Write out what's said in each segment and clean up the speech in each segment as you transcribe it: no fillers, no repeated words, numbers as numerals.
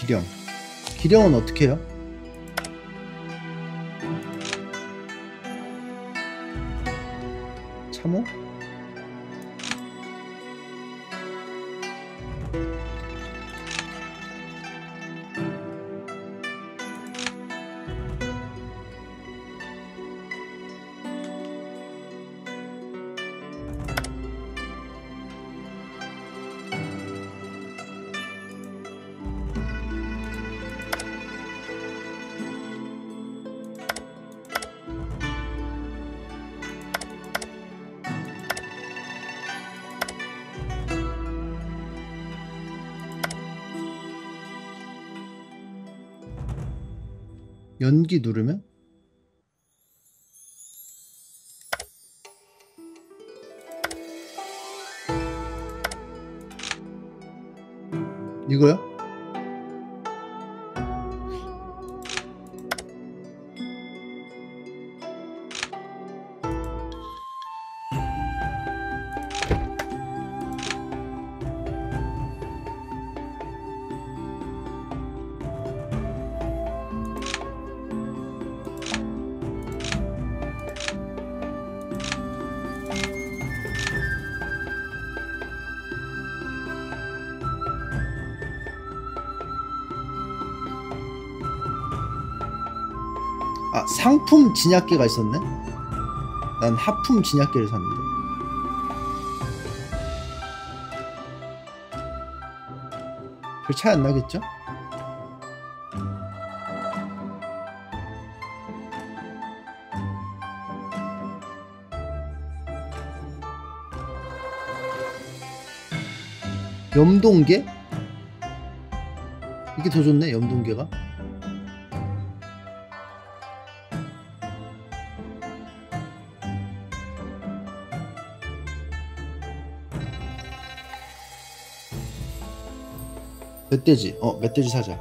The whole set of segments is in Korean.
기령. 기령은 어떻게 해요? 참호? 연기 누르면? 이거요? 아, 상품 진약계가 있었네? 난 하품 진약계를 샀는데. 별 차이 안 나겠죠? 염동계? 이게 더 좋네, 염동계가. 멧돼지. 멧돼지 사자.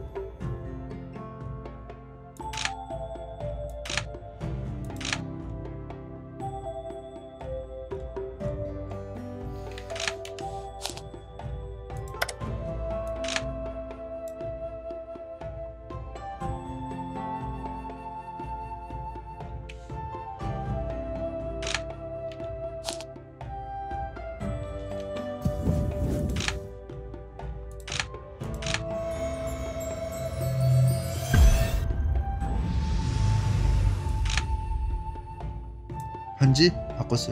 반지 바꿨어요.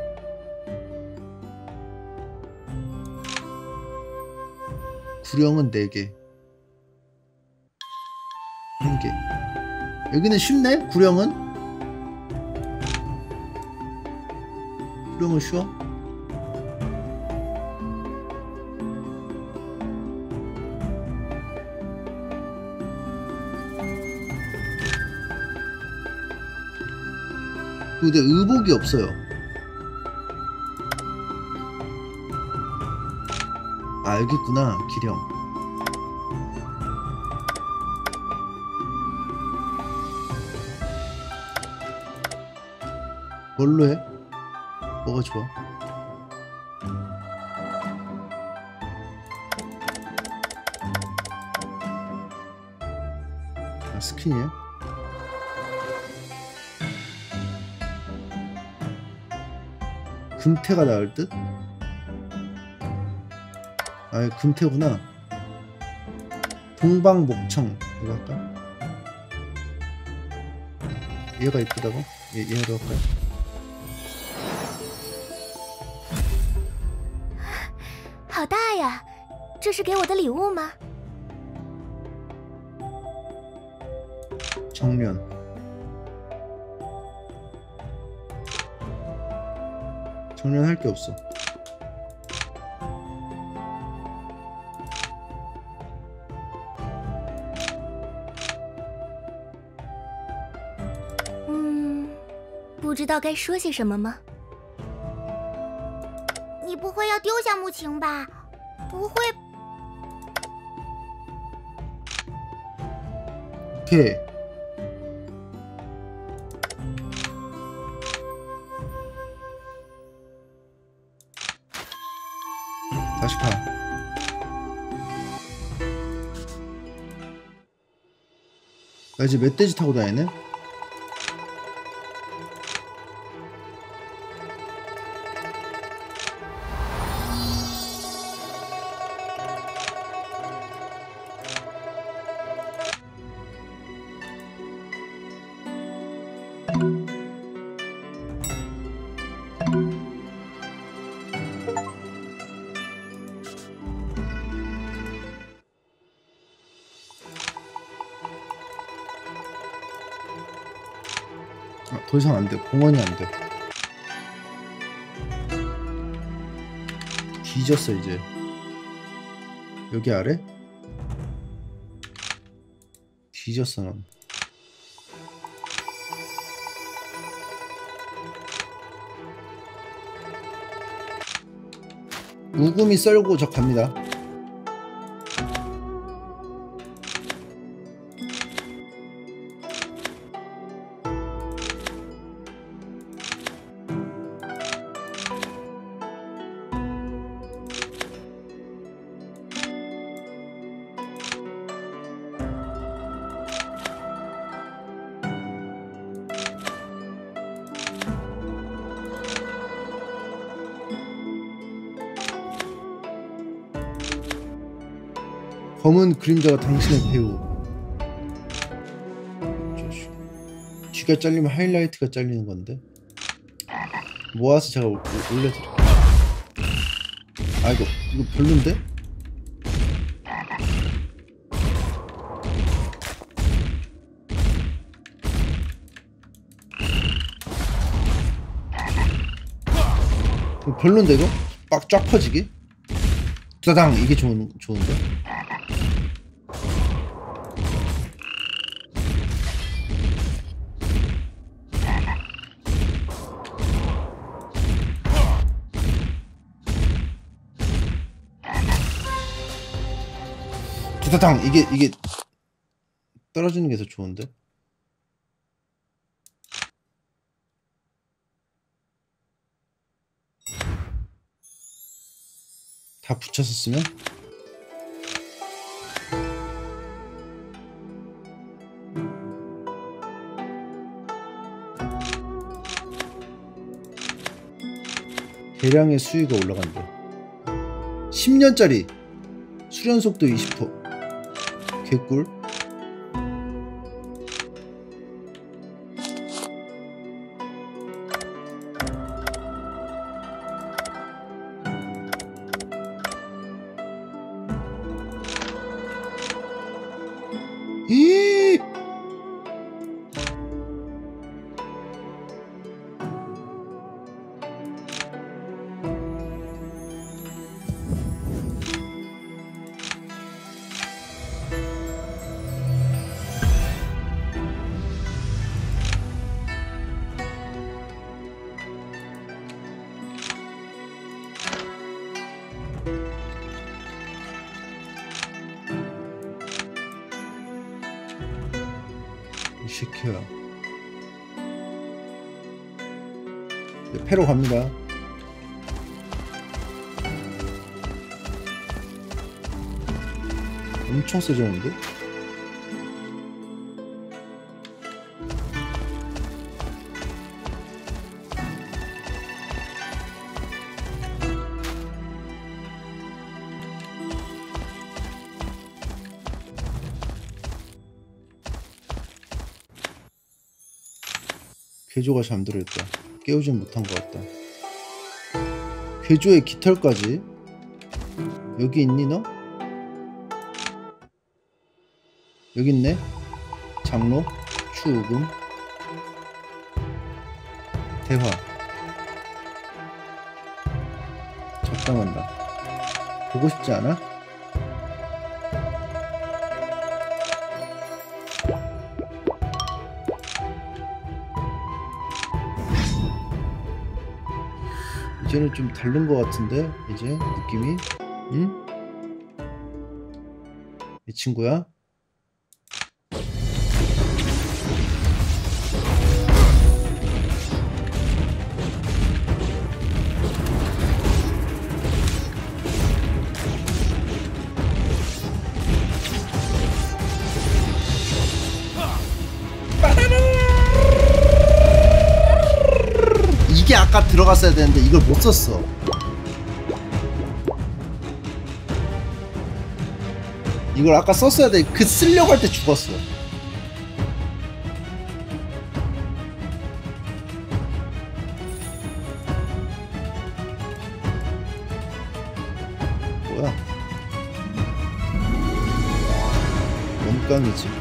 구령은 4개. 1개. 여기는 쉽네? 구령은? 구령은 쉬워? 근데 의복이 없어요. 아, 여기 있구나. 기령. 뭘로 해? 뭐가 좋아? 아, 스킨이에요? 금태가 나을 듯? 아, 금태구나. 동방목청 이거 할까? 얘가 이쁘다고? 얘로 할까요? 好大呀！这是给我的礼物吗？ 정련. 정련할 게 없어. 음，不知道该说些什么吗？你不会要丢下木晴吧？不会。 오케이. 다시 파. 아, 이제 멧돼지 타고 다니네? 아, 더 이상 안 돼. 공원이 안 돼. 뒤졌어 이제. 여기 아래? 뒤졌어 넌. 우금이 썰고 저 갑니다. 검은 그림자가 당신의 배우. 뒤가 잘리면 하이라이트가 잘리는 건데. 모아서 제가 올려드릴게요. 아 이거 별론데? 이거 별론데 이거? 빡 쫙 퍼지게? 따당 이게 좋은데? 두다당 이게 떨어지는 게 더 좋은데? 다 붙여서 쓰면? 대량의 수위가 올라간대. 10년짜리 수련 속도 20%. 개꿀. 이 시켜요. 네, 패로 갑니다. 엄청 세졌는데? 괴조가 잠들어있다. 깨우진 못한 것 같다. 괴조의 깃털까지? 여기 있니 너? 여기 있네? 장로? 추우금? 대화. 적당한다. 보고 싶지 않아? 이제는 좀 다른 것 같은데 이제 느낌이. 응? 이 친구야? 아까 들어갔어야 되는데 이걸 못 썼어. 이걸 아까 썼어야 돼. 그 쓰려고 할 때 죽었어. 뭐야? 원깡이지.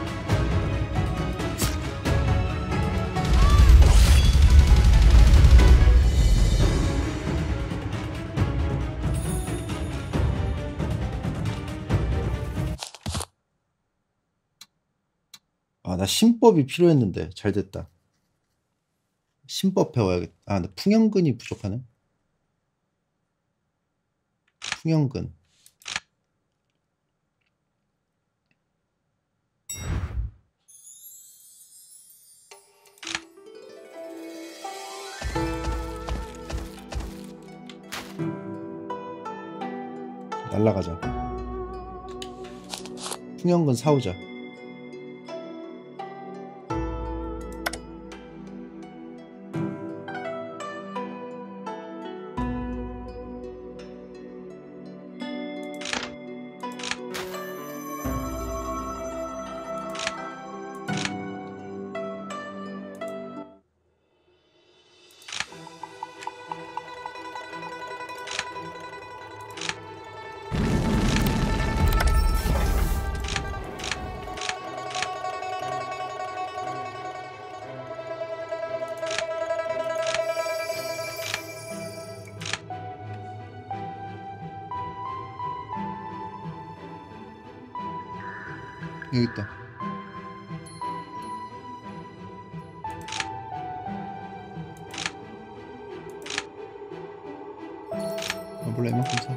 아, 나 신법이 필요했는데 잘 됐다. 신법 배워야겠다. 아, 근데 풍영근이 부족하네. 풍영근. 날라가자. 풍영근 사오자. 여기 있다. 몰라, 이만큼 사.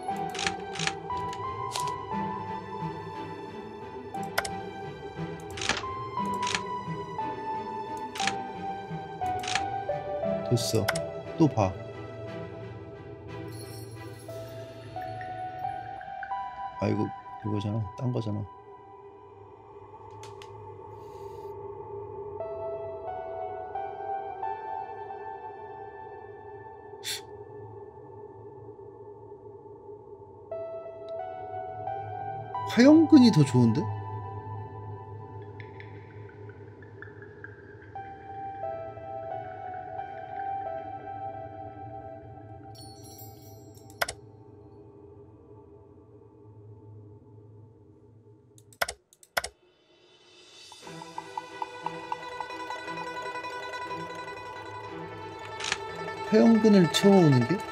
됐어. 또 봐. 아, 이거잖아. 딴 거잖아. 화영근이 더 좋은데? 화영근을 채워오는 게?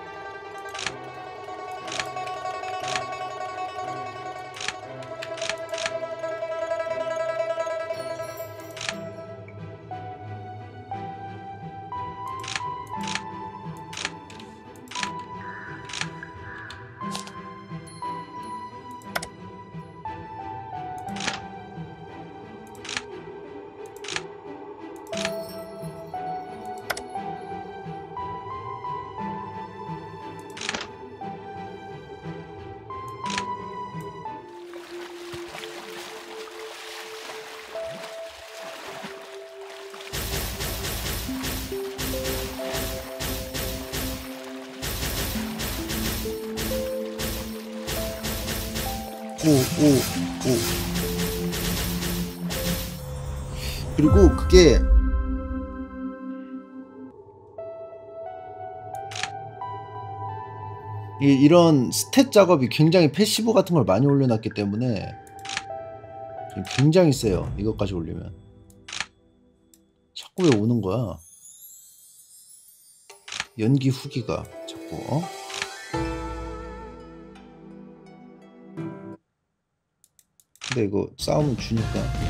오. 그리고 그게 이런 스탯 작업이 굉장히 패시브 같은 걸 많이 올려놨기 때문에 굉장히 세요. 이것까지 올리면 자꾸 왜 오는 거야? 연기 후기가 자꾸 근데 이거 싸우면 주니까.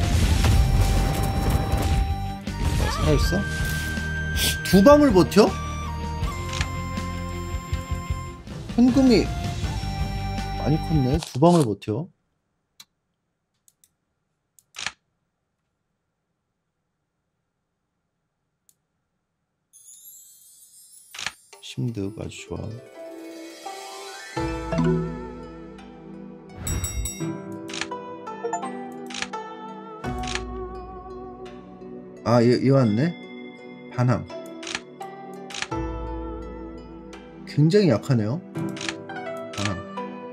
살아있어? 두 방을 버텨? 현금이 많이 컸네. 두 방을 버텨. 심득 아주 좋아. 아, 얘 왔네. 반항. 굉장히 약하네요. 아.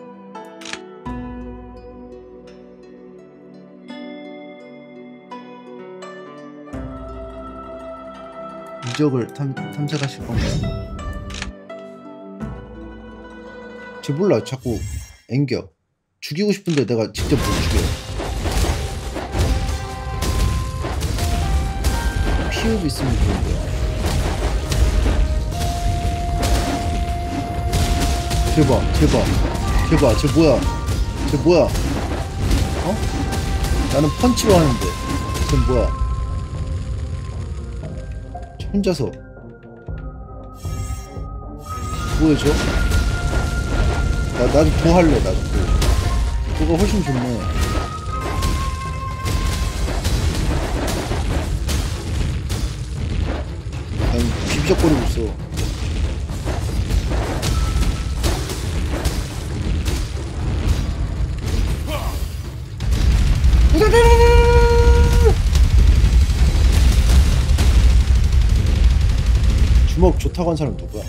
이적을 탐색하실 건가요? 쟤 몰라. 자꾸 앵겨. 죽이고 싶은데 내가 직접 못 죽여. 피흡 있으면 좋은데. 쟤 뭐야? 쟤 뭐야? 어? 나는 펀치로 하는데 쟤 뭐야? 혼자서 뭐야 저? 나도 도 할래. 나도 도. 도가 훨씬 좋네. 난 비비적거리고 있어. 주먹 좋다고 한 사람 누구야?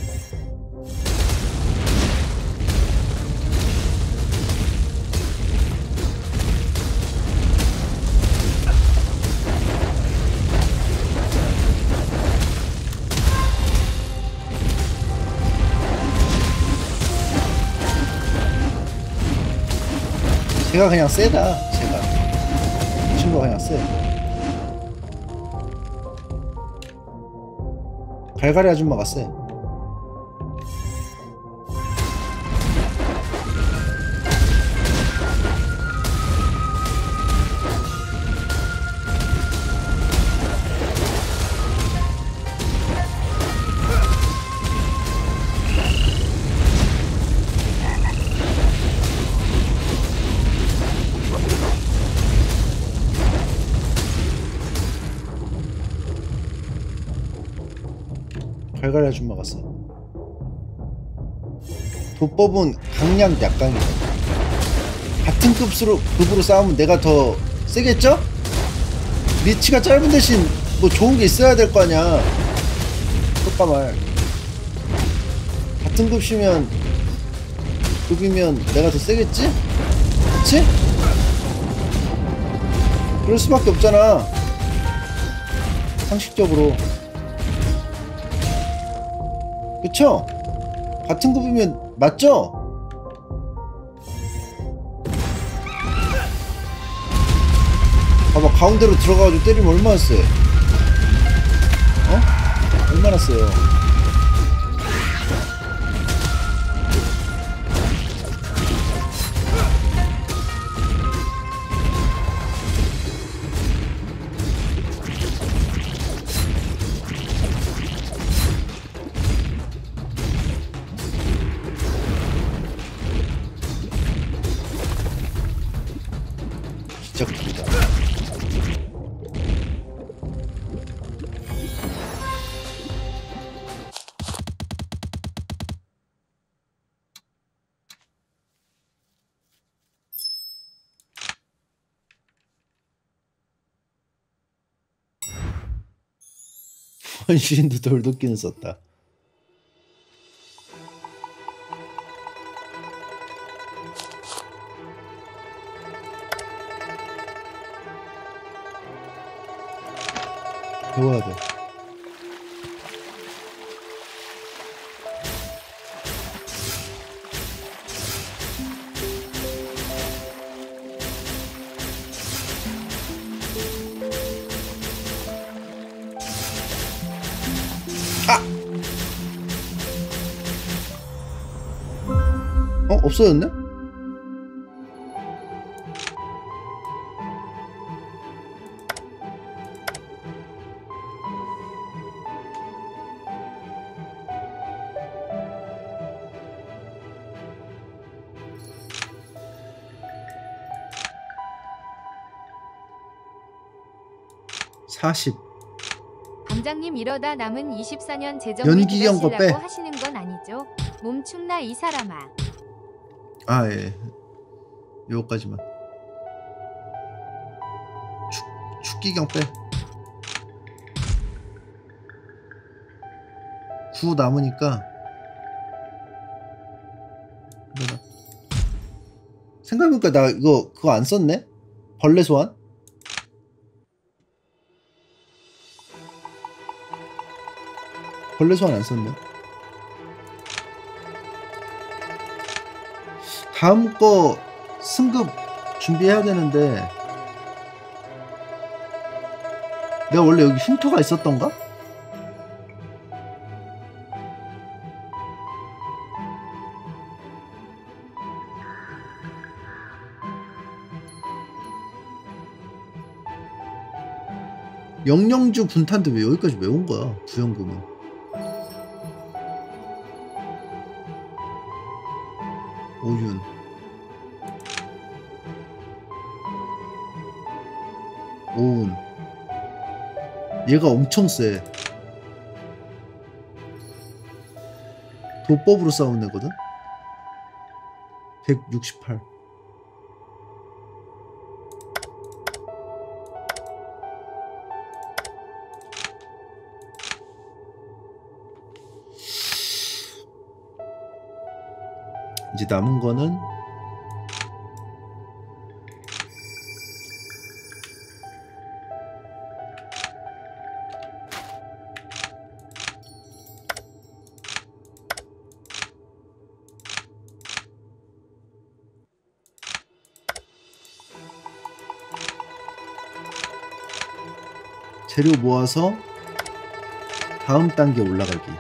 제가 그냥 세다. 이 친구가 그냥 세. 갈갈이 아줌마가 세. 갈갈이 아줌마가 세. 도법은 강약 약강이다. 같은 급으로 싸우면 내가 더 세겠죠? 리치가 짧은 대신 뭐 좋은 게 있어야 될 거 아니야. 똑까말. 같은 급이면 내가 더 세겠지? 그치? 그럴 수밖에 없잖아. 상식적으로. 그쵸? 같은 급이면 맞죠? 봐봐, 가운데로 들어가가지고 때리면 얼마나 세? 어? 얼마나 세요? 기적입니다. 원시인도 돌도끼는 썼다. 배워야 돼. 아! 없어졌네? 방장님 이러다 남은 24년 연기경 거 빼. 재정을 하시는 건 아니죠? 몸 축나 이 사람아. 아, 예. 요거까지만. 축기경 빼. 9 남으니까 생각해보니까 나 그거 안 썼네? 벌레 소환? 벌레 소환 안 썼네. 다음 거 승급 준비해야 되는데 내가 원래 여기 흉터가 있었던가? 영영주 분탄도 왜 여기까지 왜 온 거야? 부연금은. 오윤. 오운. 얘가 엄청 세. 도법으로 싸운 애거든? 168. 이제 남은 거는 재료 모아서 다음 단계 올라가기.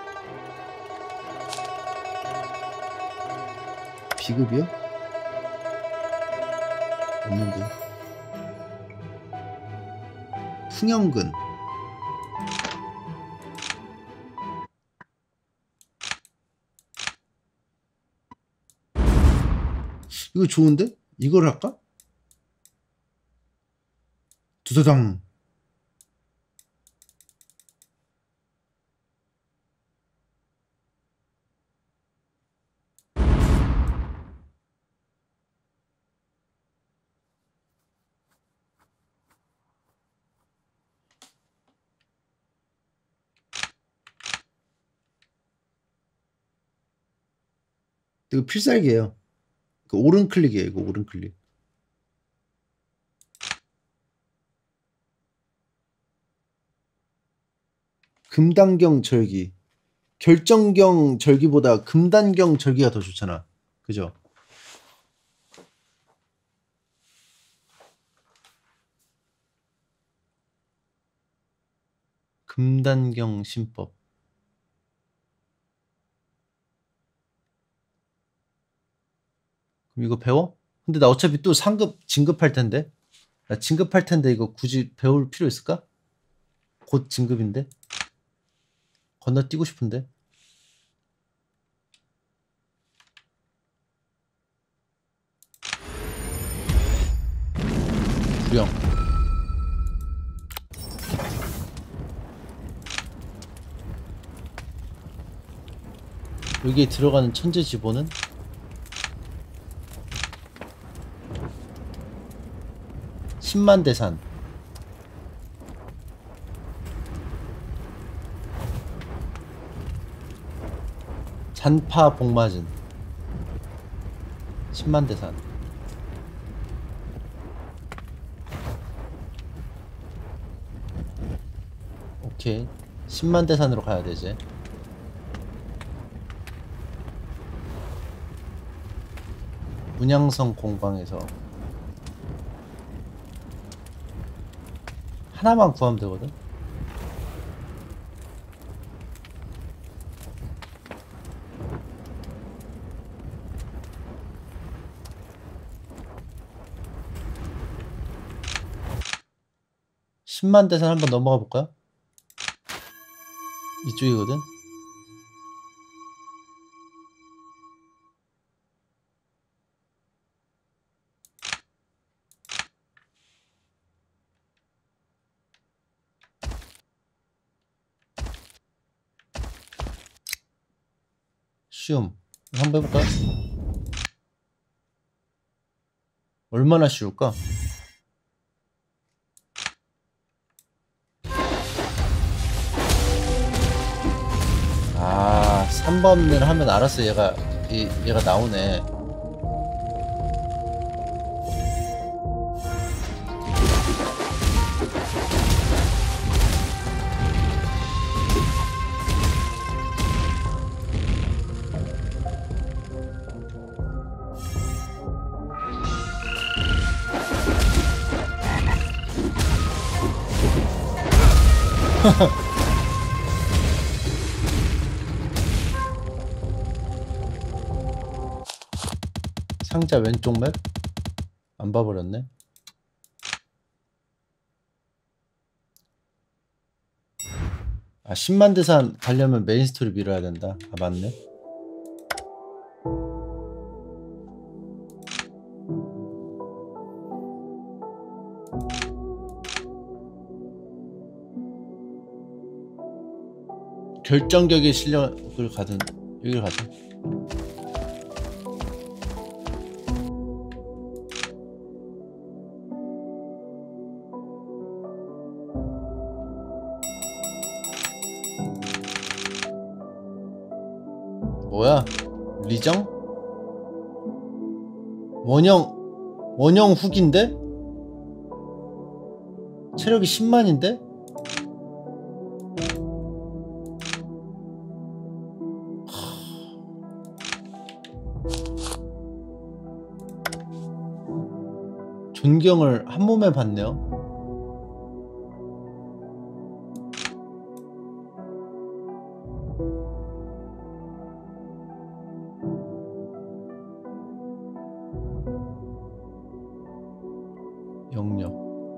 비급이요? 없는데. 풍영근. 이거 좋은데? 이걸 할까? 두두당. 이거 필살기예요. 그 오른 클릭이에요. 이거 오른 클릭. 금단경 절기. 결정경 절기보다 금단경 절기가 더 좋잖아. 그죠? 금단경 신법. 그럼 이거 배워? 근데 나 어차피 또 상급 진급할 텐데. 나 진급할 텐데 이거 굳이 배울 필요 있을까? 곧 진급인데. 건너뛰고 싶은데. 구령. 여기에 들어가는 천재 지보는 십만대산. 잔파 복맞은. 십만대산. 오케이. 십만대산으로 가야 되지. 문양성 공방에서 하나만 구하면 되거든. 십만대산 한번 넘어가 볼까요? 이쪽이거든. 쉬움. 한번 해볼까요? 얼마나 쉬울까? 아, 3번을 하면 알았어. 얘가 얘가 나오네. 상자 왼쪽 맵? 안 봐버렸네. 아 10만 대산 가려면 메인 스토리 밀어야 된다. 아 맞네. 결정격의 실력을 가든 여기를 가자. 뭐야? 리정? 원형 후기인데? 체력이 10만인데? 존경을 한 몸에 받네요. 영역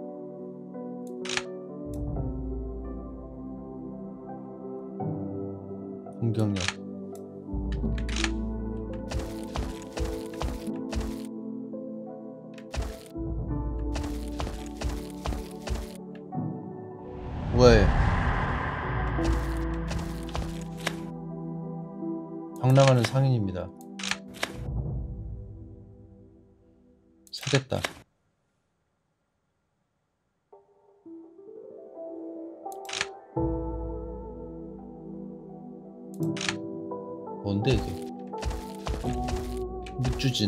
공격력 왜? 방랑하는 상인입니다. 사겠다. 뭔데 이게? 묵주진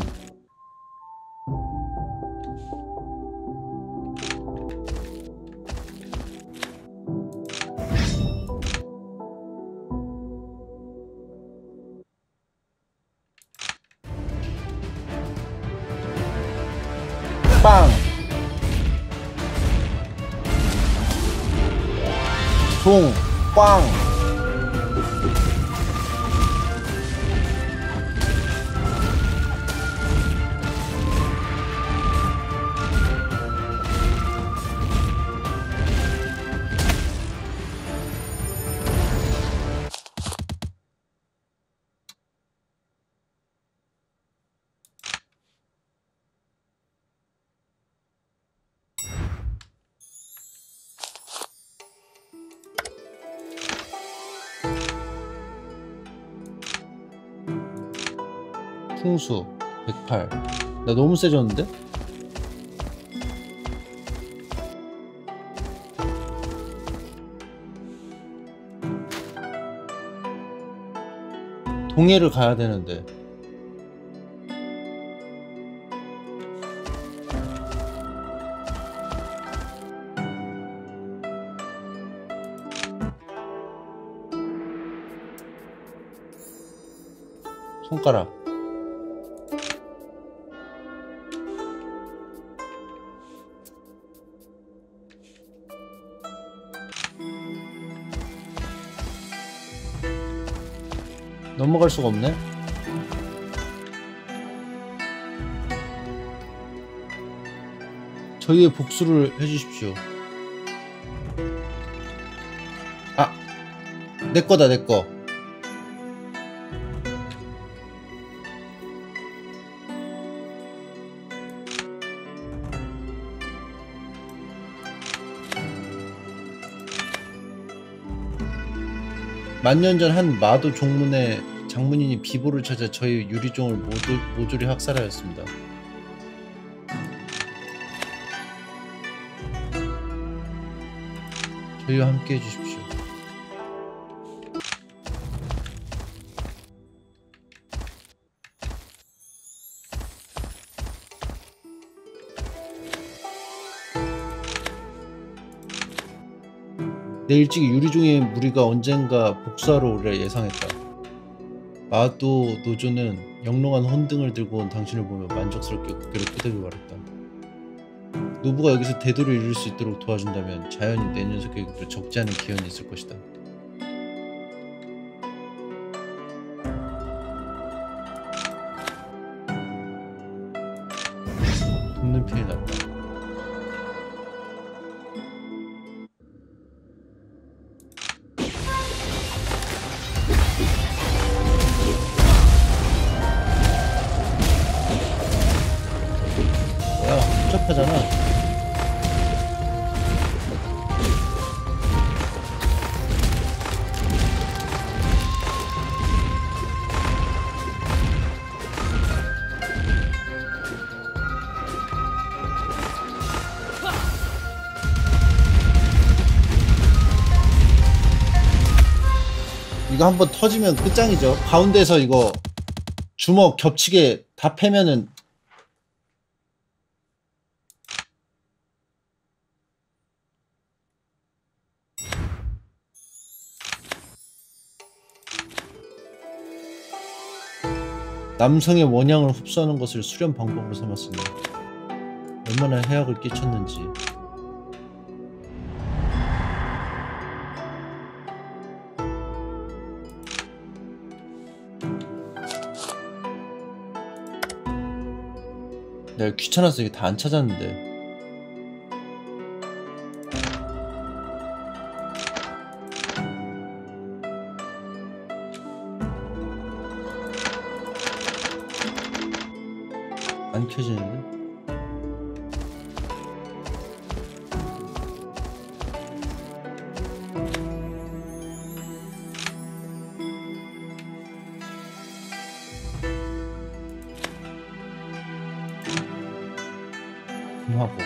빵! 종! 빵! 풍수 108. 나 너무 세졌는데? 동해를 가야 되는데. 손가락. 넘어갈 수가 없네. 저희의 복수를 해주십시오. 아! 내꺼다 내꺼. 만년 전 한 마도 종문의 장문인이 비보를 찾아 저희 유리종을 모조리 학살하였습니다. 저희와 함께 해주십시오. 내 일찍이 유리종의 무리가 언젠가 복수하러 오리라 예상했다. 마도 노조는 영롱한 혼등을 들고 온 당신을 보며 만족스럽게 고개를 끄덕이고 말했다. 노부가 여기서 대도를 이룰 수 있도록 도와준다면 자연히 내 녀석에게도 적지 않은 기원이 있을 것이다. 돕는 편이 낫다. 뭐야, 복잡하잖아. 이거 한번 터지면 끝장이죠. 가운데서 이거 주먹 겹치게 다 패면은 남성의 원양을 흡수하는 것을 수련 방법으로 삼았으니 얼마나 해악을 끼쳤는지. 내가 귀찮아서 이게 다 안 찾았는데. 안 켜지는데? 금화복.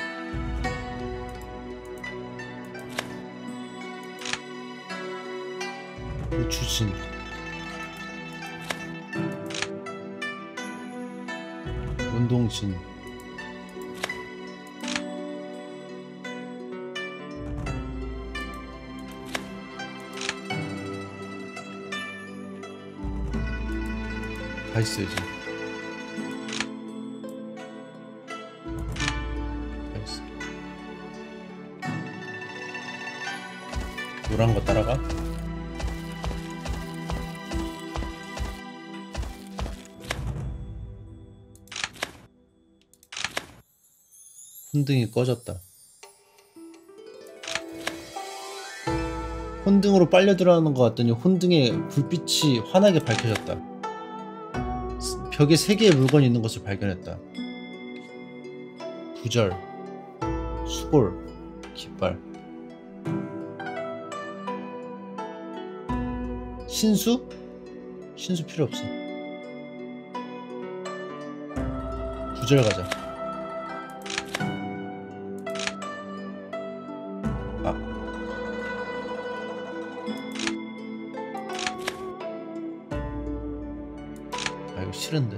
우추신. 운동신. 다 있어야지. 다 있어. 노란 거 따라가? 혼등이 꺼졌다. 혼등으로 빨려 들어가는 것 같더니 혼등에 불빛이 환하게 밝혀졌다. 벽에 3개의 물건이 있는 것을 발견했다. 부절, 수골, 깃발. 신수? 신수 필요 없어. 부절 가자. 이거 싫은데.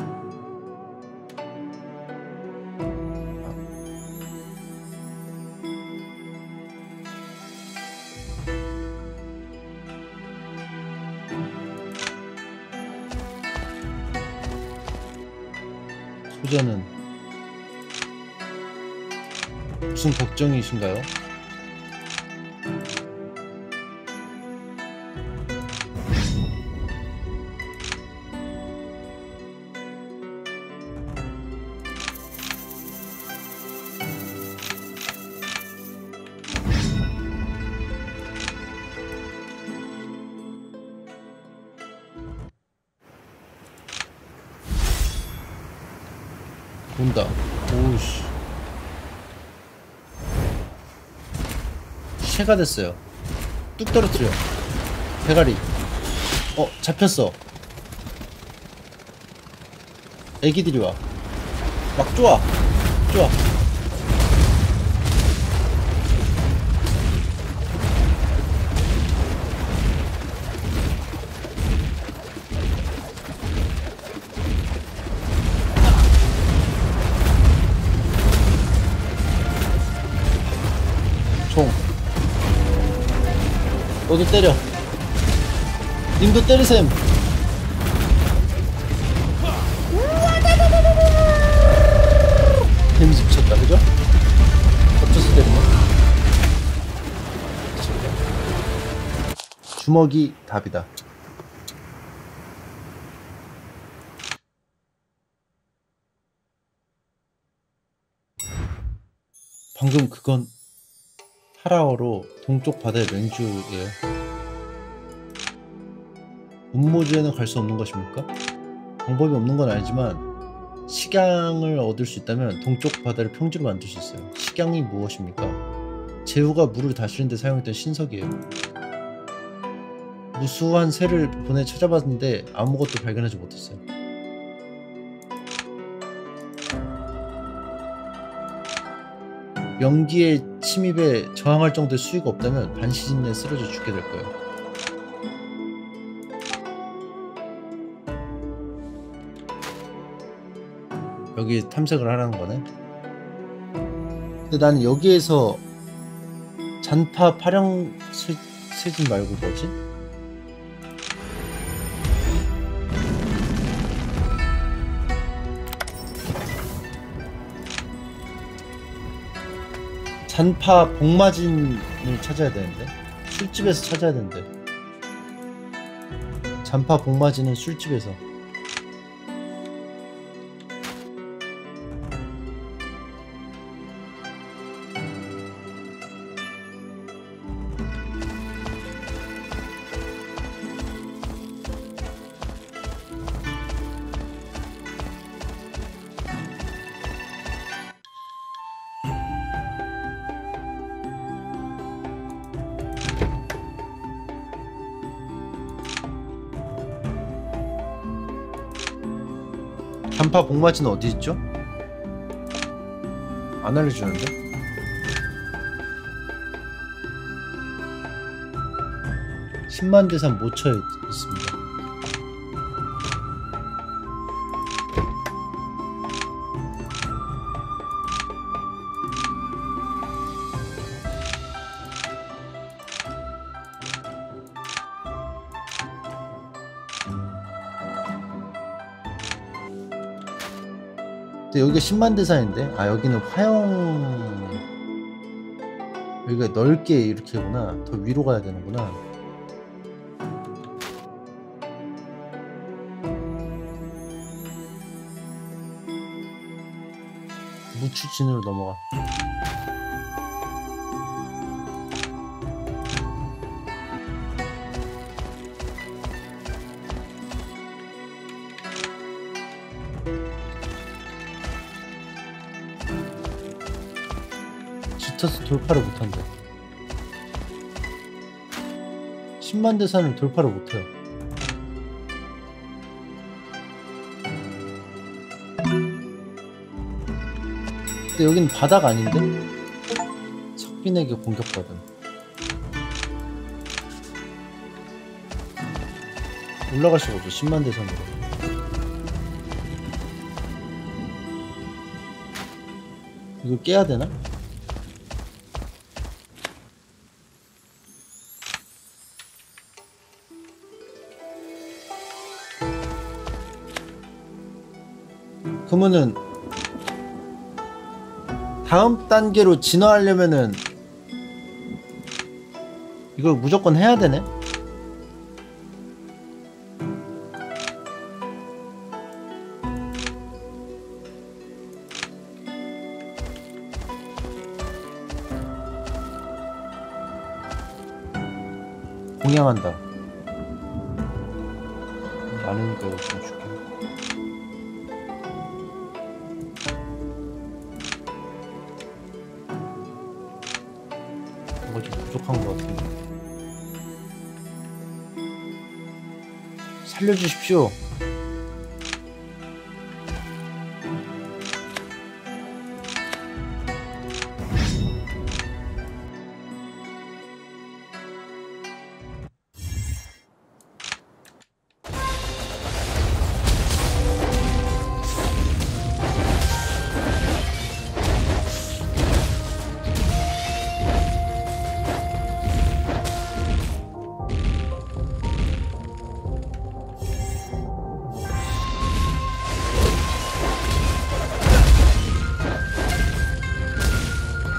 소자는 무슨 걱정이신가요? 온다. 오우씨. 새가 됐어요. 뚝 떨어뜨려. 대가리. 잡혔어. 애기들이 와. 막 쪼아. 쪼아. 총. 너도 때려. 님도 때리셈. 데미지 미쳤다, 그죠? 겹쳐서 때리네. 주먹이 답이다. 방금 그건 파라어로 동쪽 바다의 맹주예요. 음모주에는 갈 수 없는 것입니까? 방법이 없는 건 아니지만 식양을 얻을 수 있다면 동쪽 바다를 평지로 만들 수 있어요. 식양이 무엇입니까? 제후가 물을 다스리는 데 사용했던 신석이에요. 무수한 새를 보내 찾아봤는데 아무것도 발견하지 못했어요. 명기의 침입에 저항할 정도의 수위가 없다면 반시즌 내에 쓰러져 죽게 될 거예요. 여기 탐색을 하라는 거네. 근데 나는 여기에서 잔파 파령 세진 말고 뭐지? 잔파 복마진을 찾아야 되는데 술집에서 찾아야 되는데 잔파 복마진은 술집에서. 잔파 복마지는 어디 있죠? 안 알려주는데? 신만대산 모처에 있습니다. 근데 여기가 신만대산인데? 아, 여기는 화영... 여기가 넓게 이렇게구나. 더 위로 가야 되는구나. 무추진으로 넘어가. 지쳐서 돌파를 못한다. 신만대산을 돌파를 못해요. 근데 여기는 바다가 아닌데? 석빈에게 공격받은. 올라갈 수가 없어. 신만대산으로. 이거 깨야 되나? 그러면은 다음 단계로 진화하려면은 이걸 무조건 해야 되네? 공양한다. 많은 거 좀 줄게. 뭔가 좀 부족한 것 같은데. 살려주십시오.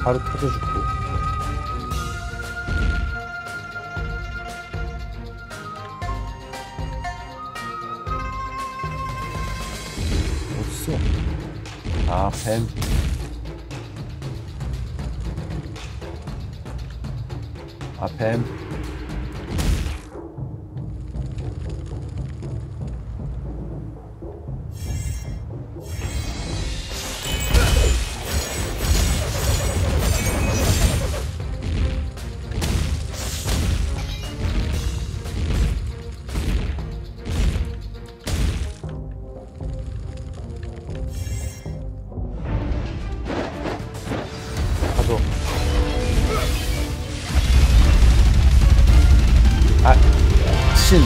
바로 터져주고. 어딨어? 아, 뱀. 아, 뱀. 가도. 아, 신.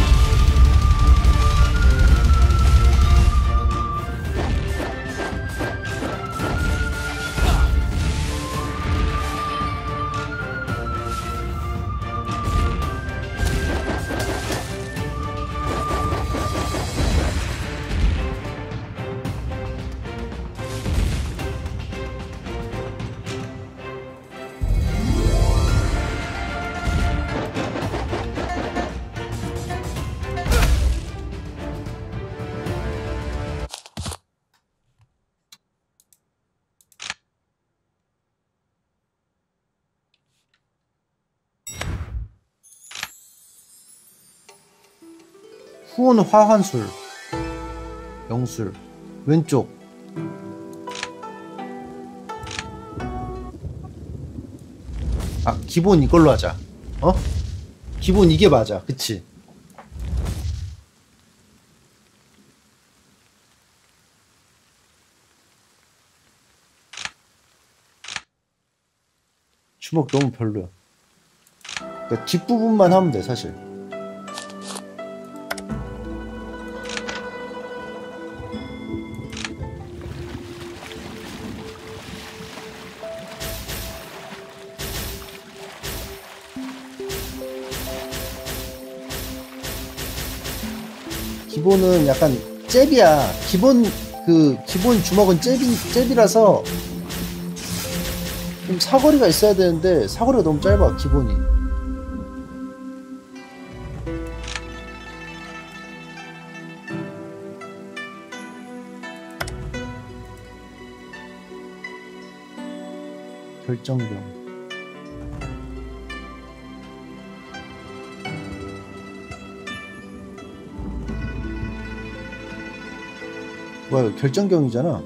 후원 화환술. 영술. 왼쪽. 아, 기본 이걸로 하자. 어? 기본 이게 맞아. 그치? 주먹 너무 별로야. 그러니까 뒷부분만 하면 돼, 사실. 기본은 약간 잽이야. 기본 주먹은 잽이라서 좀 사거리가 있어야 되는데 사거리가 너무 짧아, 기본이. 결정경. 뭐야, 이거 결정경이잖아.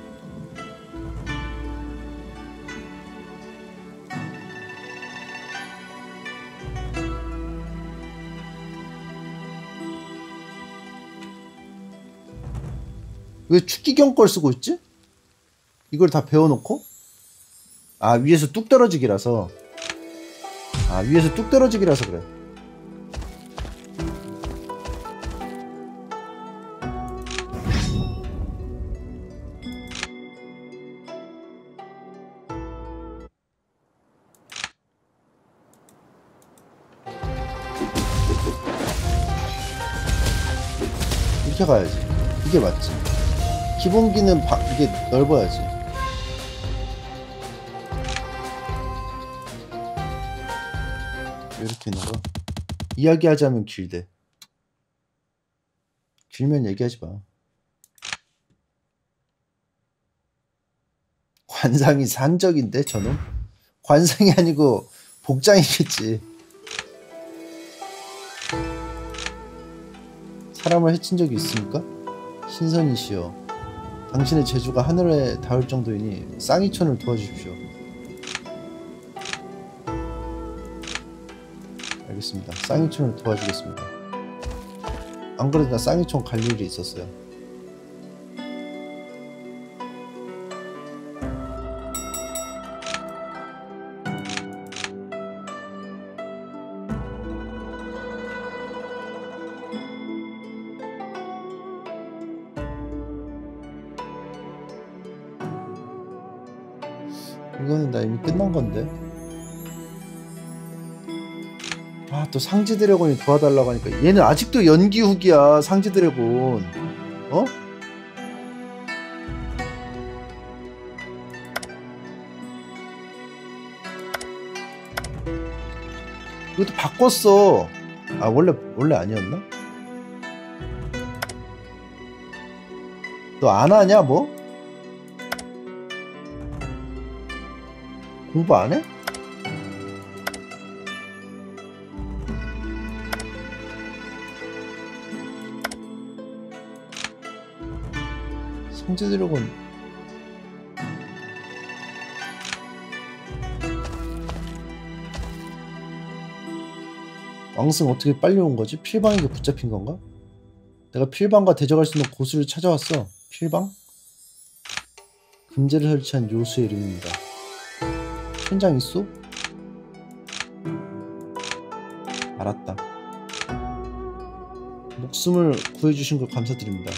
왜 축기경 걸 쓰고 있지? 이걸 다 배워놓고? 아, 위에서 뚝 떨어지기라서. 아, 위에서 뚝 떨어지기라서 그래. 이렇게 가야지. 이게 맞지. 기본기는 이게 넓어야지. 이렇게 있는 거. 이야기하자면 길대. 길면 얘기하지 마. 관상이 산적인데 저놈? 관상이 아니고 복장이겠지. 사람을 해친 적이 있습니까? 신선이시여, 당신의 재주가 하늘에 닿을 정도이니 쌍이촌을 도와주십시오. 알겠습니다. 쌍이촌을 도와주겠습니다. 안 그래도 나 쌍이촌 갈 일이 있었어요. 이거는 나 이미 끝난 건데. 아, 또 상지 드래곤이 도와달라고 하니까 얘는 아직도 연기 후기야. 상지 드래곤. 어? 이것도 바꿨어. 아 원래 아니었나? 너 안 하냐 뭐? 공부 안 해? 성지 드래곤 왕승 어떻게 빨리 온 거지? 필방에게 붙잡힌 건가? 내가 필방과 대적할 수 있는 고수를 찾아왔어. 필방? 금제를 설치한 요수의 이름입니다. 현장 있어? 알았다. 목숨을 구해주신 걸 감사드립니다.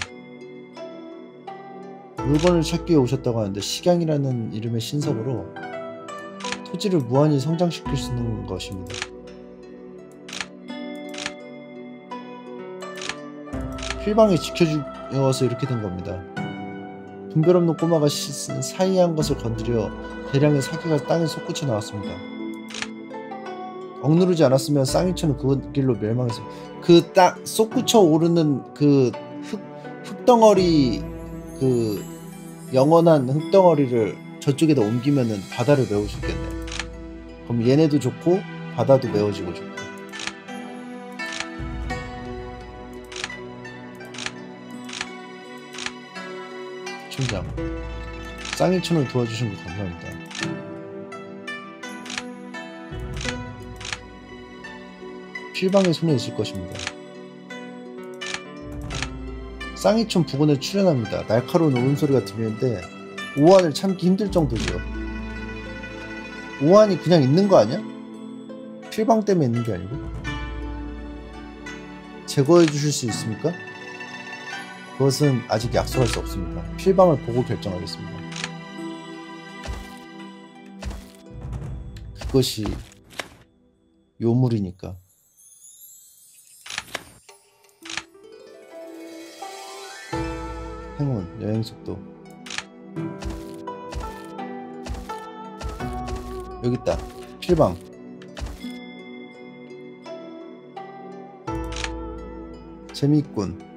물건을 찾기 위해 오셨다고 하는데 식양이라는 이름의 신석으로 토지를 무한히 성장시킬 수 있는 것입니다. 필방이 지켜주어서 이렇게 된 겁니다. 분별 없는 꼬마가 씻은 사이한 것을 건드려 대량의 사기가 땅에 솟구쳐 나왔습니다. 억누르지 않았으면 쌍이초는 그 길로 멸망했어. 그 땅 솟구쳐 오르는 그 흙덩어리, 그 영원한 흙덩어리를 저쪽에다 옮기면은 바다를 메울 수 있겠네. 그럼 얘네도 좋고 바다도 메워지고 좋고. 팀장, 쌍이천을 도와주신 거 감사합니다. 필방의 손에 있을 것입니다. 쌍이천 부근에 출현합니다. 날카로운 울음소리가 들리는데 오한을 참기 힘들 정도죠. 오한이 그냥 있는 거 아니야? 필방 때문에 있는 게 아니고? 제거해 주실 수 있습니까? 그것은 아직 약속할 수 없습니다. 필방을 보고 결정하겠습니다. 그것이 요물이니까. 행운, 여행속도. 여기 있다. 필방. 재미있군.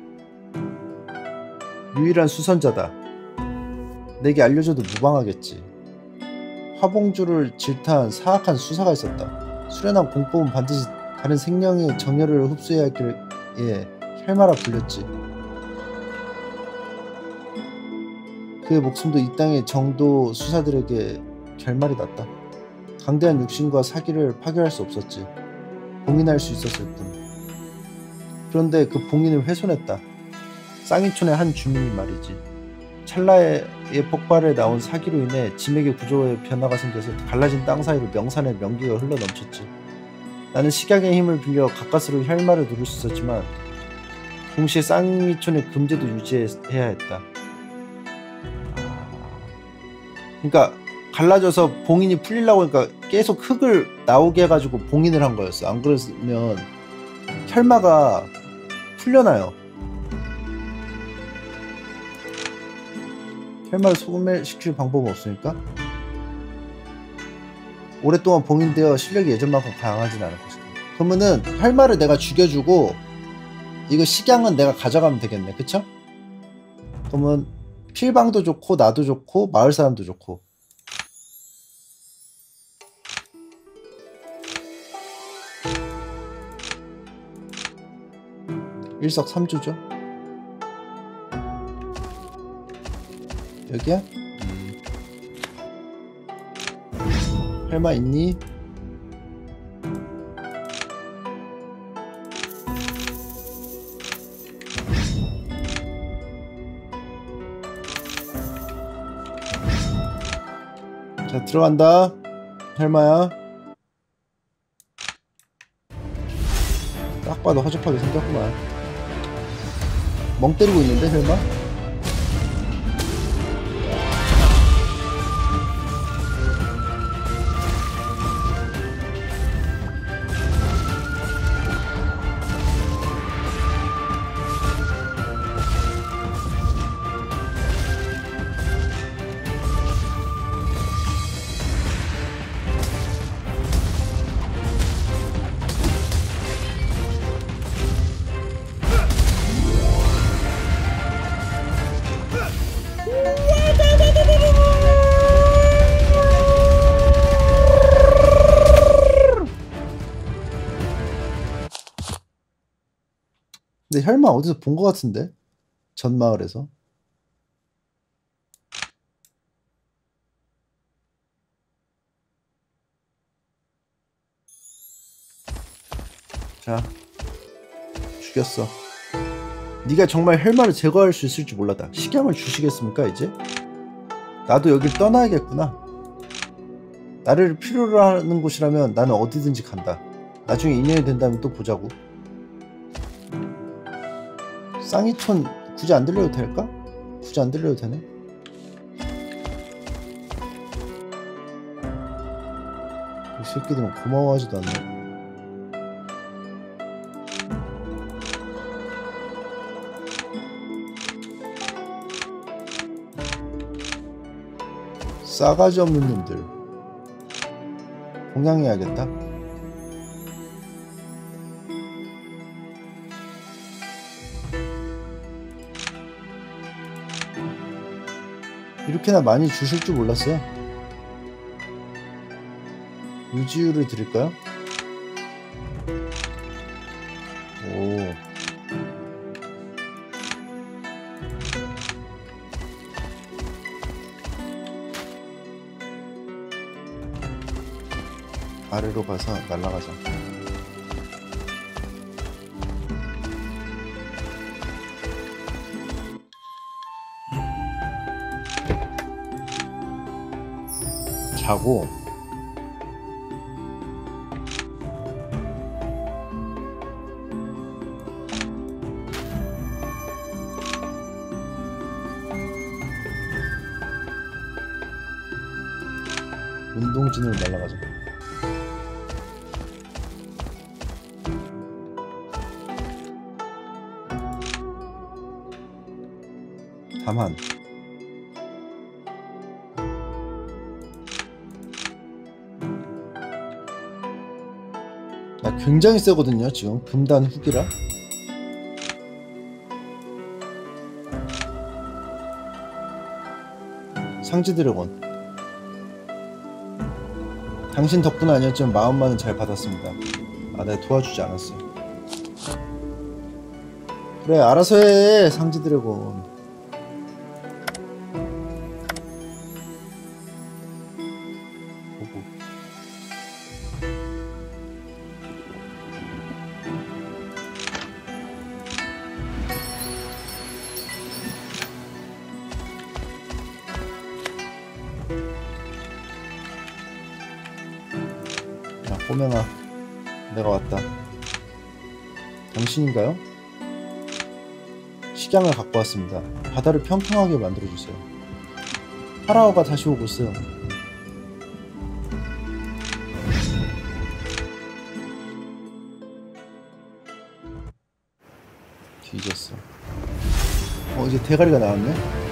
유일한 수선자다. 내게 알려줘도 무방하겠지. 화봉주를 질타한 사악한 수사가 있었다. 수련한 공법은 반드시 다른 생명의 정열을 흡수해야 할 길에 혈마라 불렸지. 그의 목숨도 이 땅의 정도 수사들에게 결말이 났다. 강대한 육신과 사기를 파괴할 수 없었지. 봉인할 수 있었을 뿐. 그런데 그 봉인을 훼손했다. 쌍이촌의 한 주민이 말이지. 찰나의 폭발에 나온 사기로 인해 지맥의 구조에 변화가 생겨서 갈라진 땅 사이로 명산의 명기가 흘러넘쳤지. 나는 식약의 힘을 빌려 가까스로 혈마를 누릴 수 있었지만 동시에 쌍이촌의 금제도 유지해야 했다. 그러니까 갈라져서 봉인이 풀리려고 하니까 계속 흙을 나오게 해가지고 봉인을 한 거였어. 안 그랬으면 혈마가 풀려나요. 혈마를 소멸시킬 방법은 없으니까 오랫동안 봉인되어 실력이 예전만큼 강하진 않을 것이다. 그러면은 혈마를 내가 죽여주고 이거 식양은 내가 가져가면 되겠네. 그쵸? 그러면 필방도 좋고 나도 좋고 마을 사람도 좋고. 일석삼조죠. 여기야? 혈마 있니? 자, 들어간다. 혈마야. 딱 봐도 허접하게 생겼구만. 멍 때리고 있는데 혈마? 혈마 어디서 본 것 같은데? 전 마을에서. 자, 죽였어. 네가 정말 혈마를 제거할 수 있을지 몰라다. 식량을 주시겠습니까 이제? 나도 여길 떠나야겠구나. 나를 필요로 하는 곳이라면 나는 어디든지 간다. 나중에 인연이 된다면 또 보자고. 쌍이촌 굳이 안 들려도 될까? 굳이 안 들려도 되네. 이 새끼들은 고마워하지도 않네. 싸가지 없는 놈들. 공양해야겠다. 이렇게나 많이 주실 줄 몰랐어요. 유지율을 드릴까요? 오. 아래로 가서 날아가자. 자고 운동진으로 날아가자. 다만 나 굉장히 세거든요. 지금 금단 후기라. 상지 드래곤, 당신 덕분 아니었지만 마음만은 잘 받았습니다. 아, 내가 도와주지 않았어요. 그래, 알아서 해. 상지 드래곤. 꼬맹아, 내가 왔다. 당신인가요? 식량을 갖고 왔습니다. 바다를 평평하게 만들어주세요. 파라오가 다시 오고 있어요. 뒤졌어. 이제 대가리가 나왔네?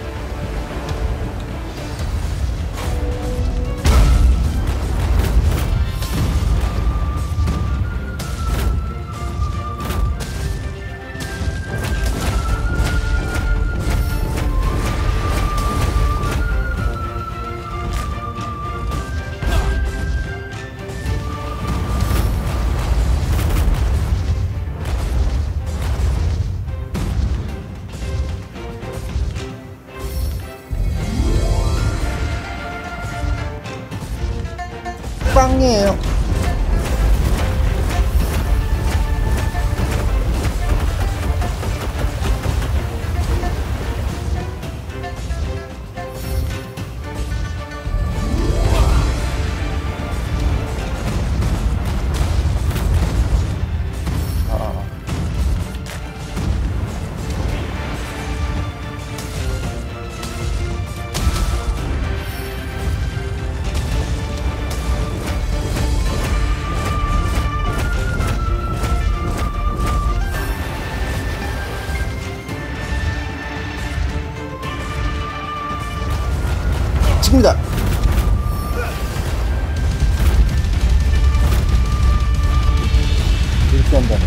빵이에요. 지금이다. 이렇게 한다네.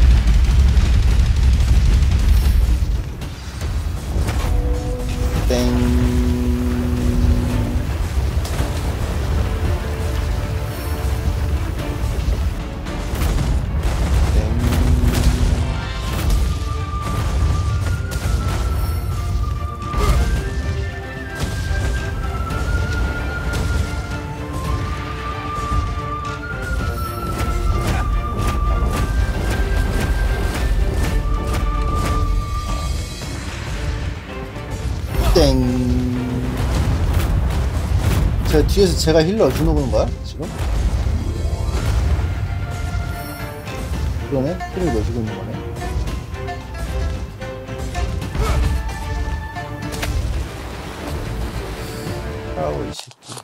땡. 땡. 땡. 제가 뒤에서 제가 힐러 주는 거야 지금? 그러네? 힐을 넣어주고 있는 거네. 아우 이 새끼.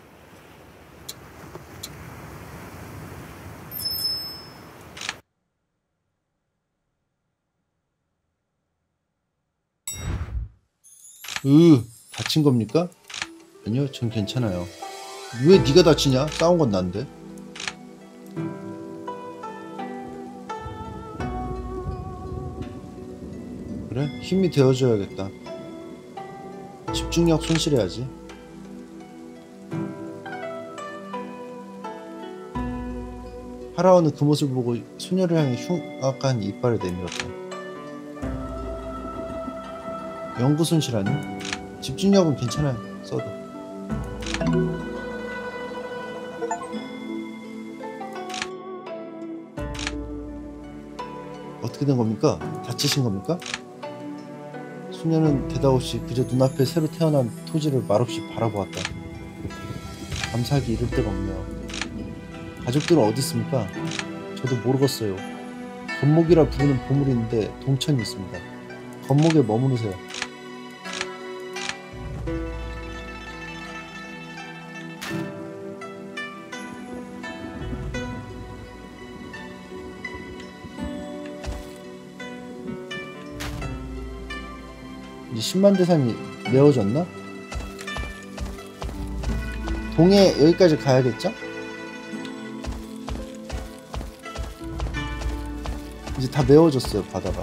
다친 겁니까? 아니요, 전 괜찮아요. 왜 네가 다치냐? 싸운 건 난데. 그래? 힘이 되어줘야겠다. 집중력 손실해야지. 하라오는 그 모습을 보고 소녀를 향해 흉악한 이빨을 내밀었다. 연구 손실하니? 집중력은 괜찮아요. 써도. 어떻게 된 겁니까? 다치신 겁니까? 소녀는 대답 없이 그저 눈앞에 새로 태어난 토지를 말없이 바라보았다. 감사하기 이를 데가 없네요. 가족들은 어디 있습니까? 저도 모르겠어요. 건목이라 부르는 보물이 있는데 동천이 있습니다. 건목에 머무르세요. 이제 10만 대산이 메워졌나? 동해 여기까지 가야겠죠? 이제 다 메워졌어요 바다가.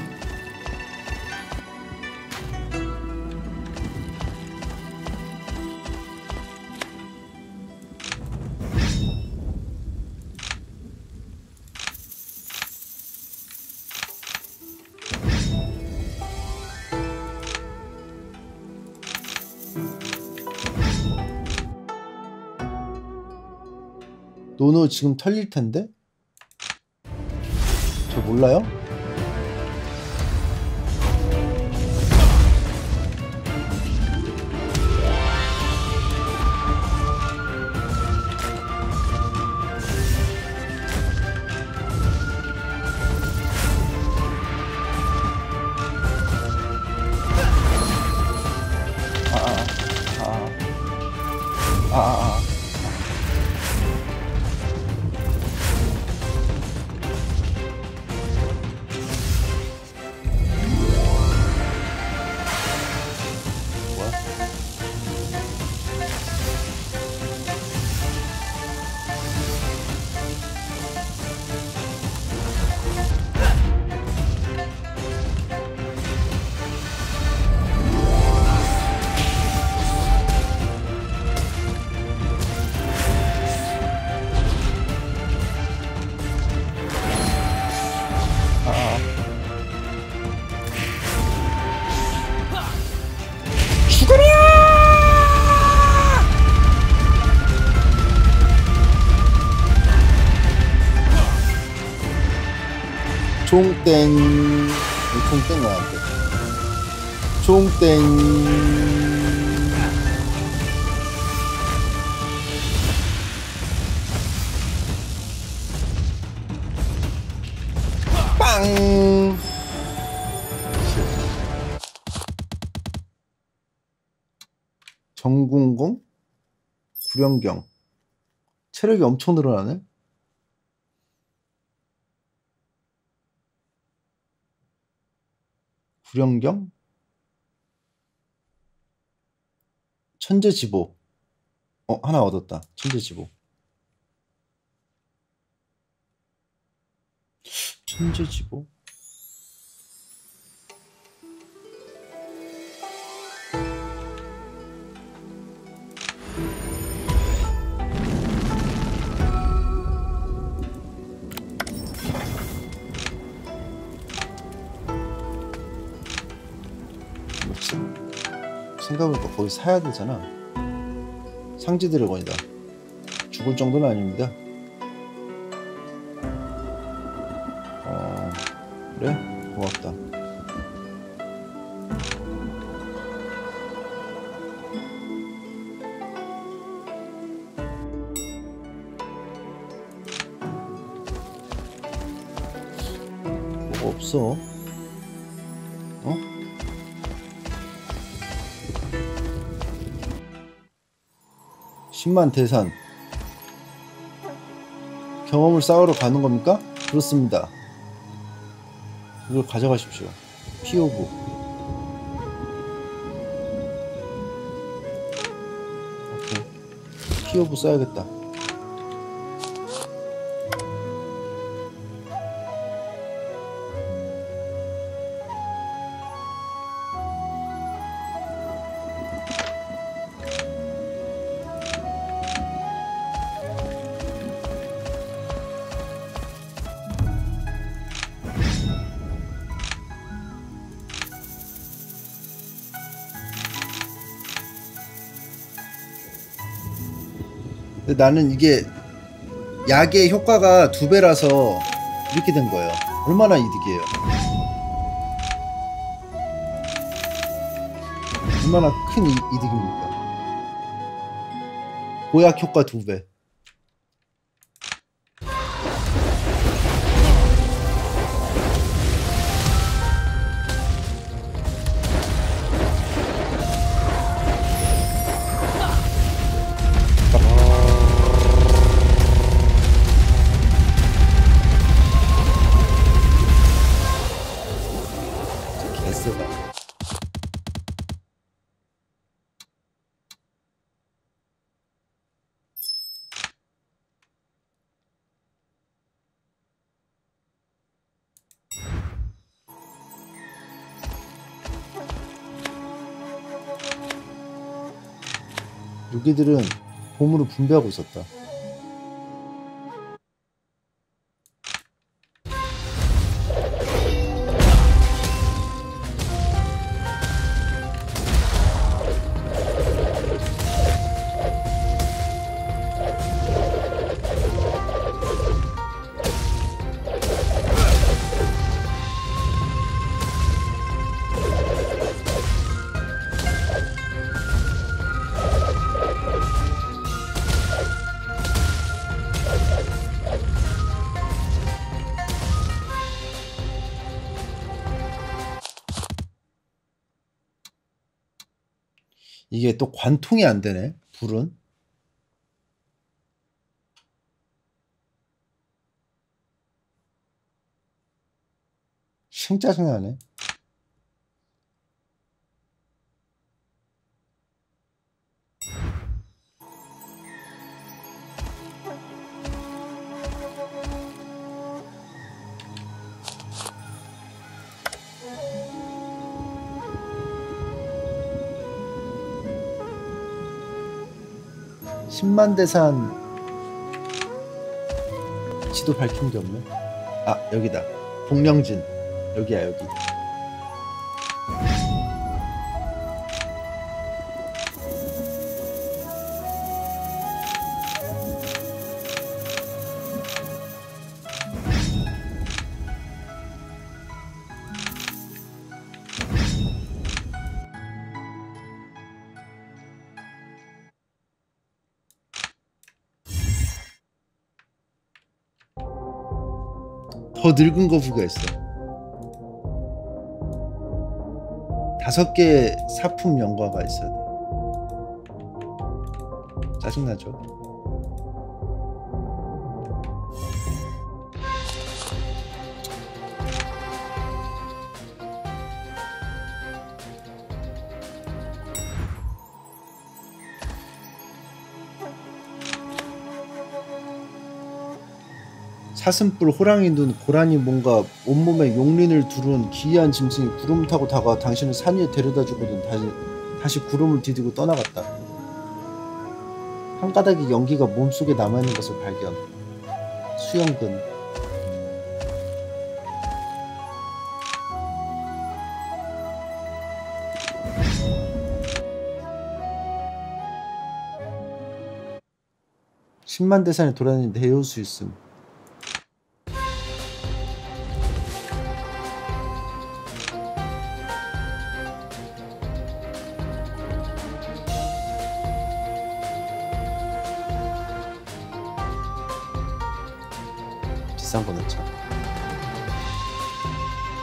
노노 지금 털릴 텐데? 저 몰라요? 종땡. 종땡 나한테. 종땡. 빵. 정궁공? 구령경. 체력이 엄청 늘어나네. 구령경? 천재지보. 하나 얻었다. 천재지보. 천재지보? 생각해보니까 거기 사야 되잖아. 상지 드래곤이다. 죽을 정도는 아닙니다. 그래? 고맙다. 없어. 어? (10만) 대산 경험을 쌓으러 가는 겁니까? 그렇습니다. 이걸 가져가십시오. 피오브. 오케이. 피오브 써야겠다. 근데 나는 이게 약의 효과가 2배라서 이렇게 된 거예요. 얼마나 이득이에요. 얼마나 큰 이득입니까? 보약 효과 2배. 여기들은 보물을 분배하고 있었다. 이게 또 관통이 안 되네, 불은. 심 짜증나네. (10만) 대산 지도 밝힌 게 없네. 아, 여기다. 복령진. 여기야, 여기. 더 늙은 거 부가했어. 5개의 사품 연과가 있어야 돼. 짜증나죠? 사슴뿔, 호랑이 눈, 고라니 뭔가 온몸에 용린을 두른 기이한 짐승이 구름 타고 다가와 당신을 산 위에 데려다 주거든 다시 구름을 디디고 떠나갔다. 한 가닥의 연기가 몸속에 남아있는 것을 발견. 수영근. (10만) 대산에 돌아다니는 내요수 있음. 비싼 거 넣자.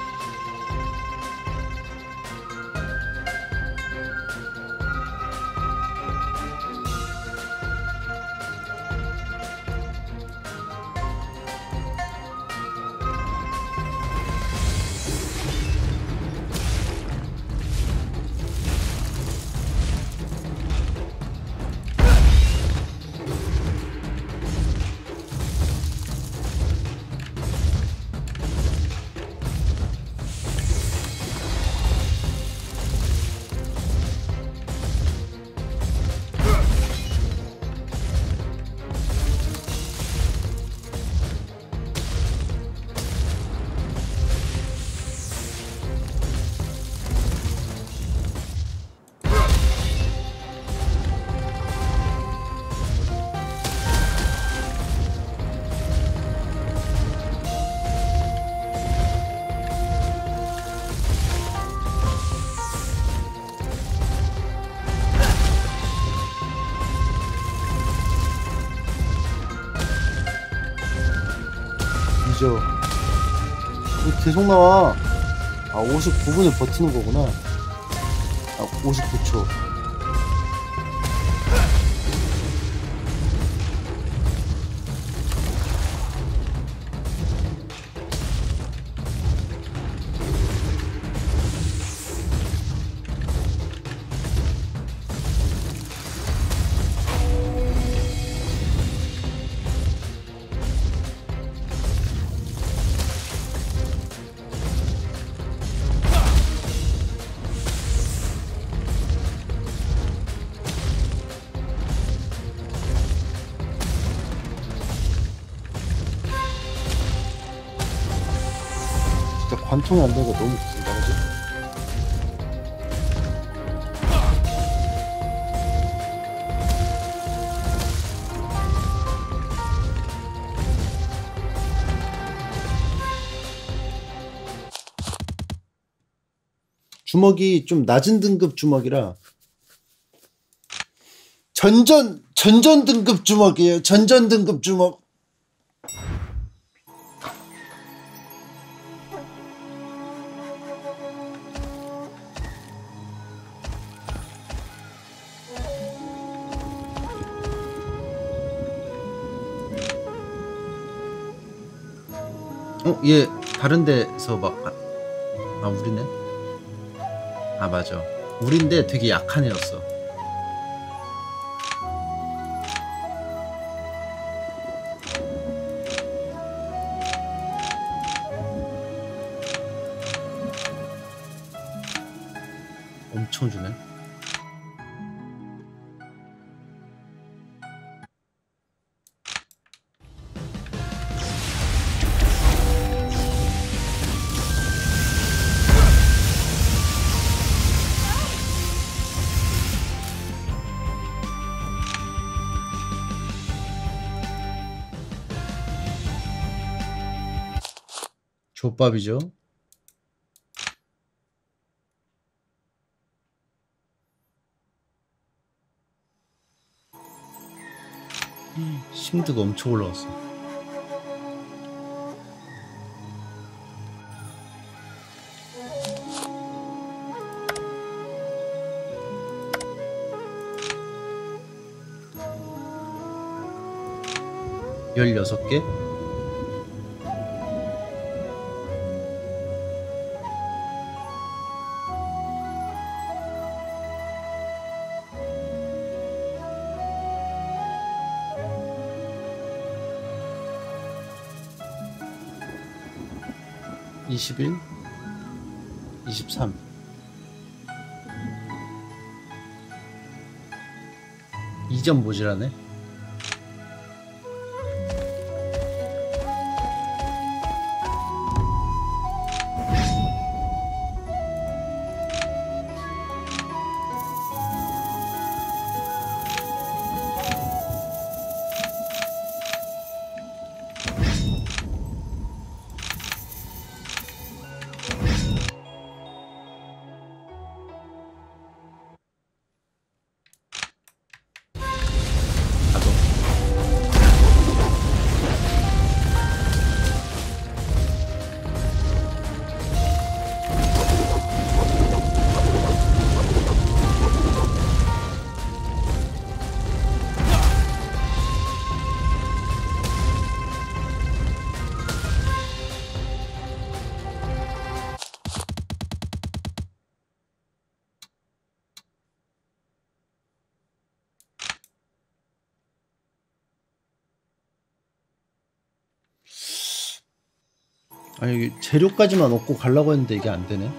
뒤져. 계속 나와. 아 59분을 버티는 거구나. 아 59초. 진짜 관통이 안 되니까 너무 좋습니다, 그지? 주먹이 좀 낮은 등급 주먹이라 전전 등급 주먹이에요. 전전 등급 주먹. 얘 다른 데서 막 우리네? 아 맞아, 우린데 되게 약한 애였어. 엄청 주네. 족밥이죠. 심드가 엄청 올라왔어. 열여섯 개? (21) 23 2점 모자라네. 아니 재료까지만 얻고 가려고 했는데 이게 안 되네.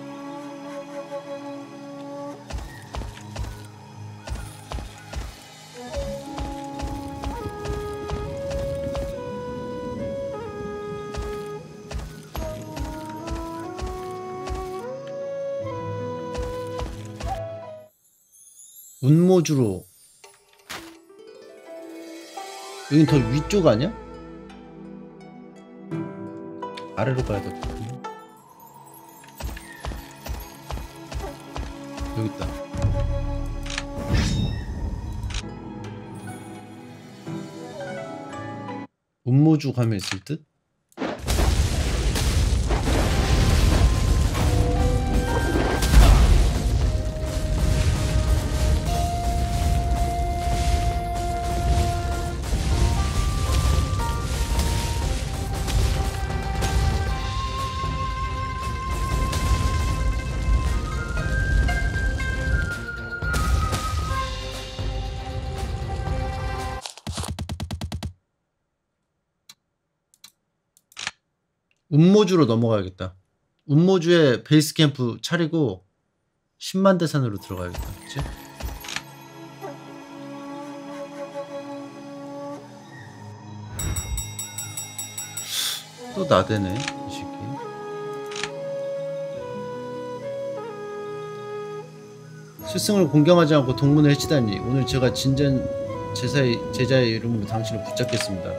운모주로 여긴 더 위쪽 아니야? 아래로 가야 될 것 같은데. 여기 있다. 운모주 가면 있을 듯? 음모주로 넘어가야겠다. 음모주에 베이스 캠프 차리고 10만 대산으로 들어가야겠다. 그치? 또 나대네 이 새끼. 스승을 공경하지 않고 동문을 해치다니. 오늘 제가 진전 제자의 이름으로 당신을 붙잡겠습니다.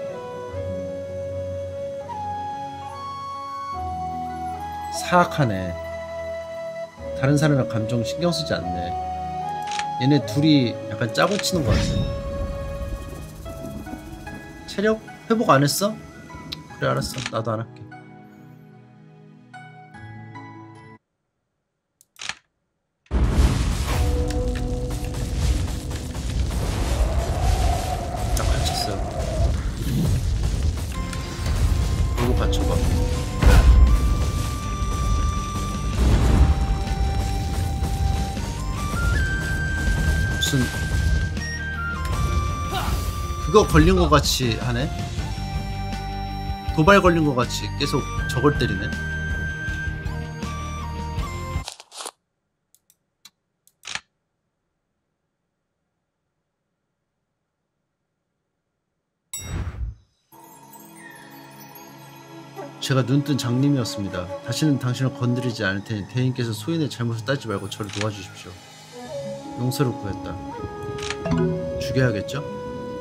사악하네. 다른 사람의 감정 신경 쓰지 않네. 얘네 둘이 약간 짜고 치는 것 같아. 체력 회복 안 했어? 그래 알았어. 나도 안 할게. 딱 갇혔어요. 이거 받쳐봐. 무슨 그거 걸린 것 같이 하네. 도발 걸린 것 같이 계속 저걸 때리네. 제가 눈뜬 장님이었습니다. 다시는 당신을 건드리지 않을 테니 대인께서 소인의 잘못을 따지지 말고 저를 도와주십시오. 용서를 구했다. 죽여야겠죠?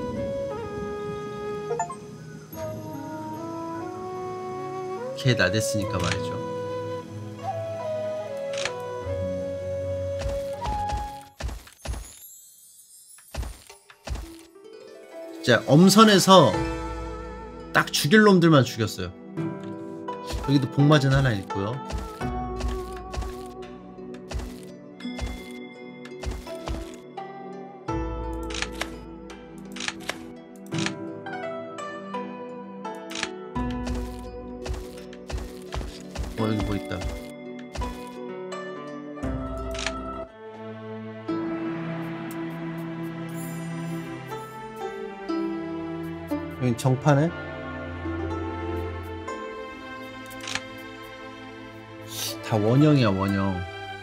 걔 나댔으니까 말이죠. 진짜 엄선해서 딱 죽일 놈들만 죽였어요. 여기도 복맞은 하나 있고요. 여기 뭐 있다. 여기 정판에 다 원형이야. 원형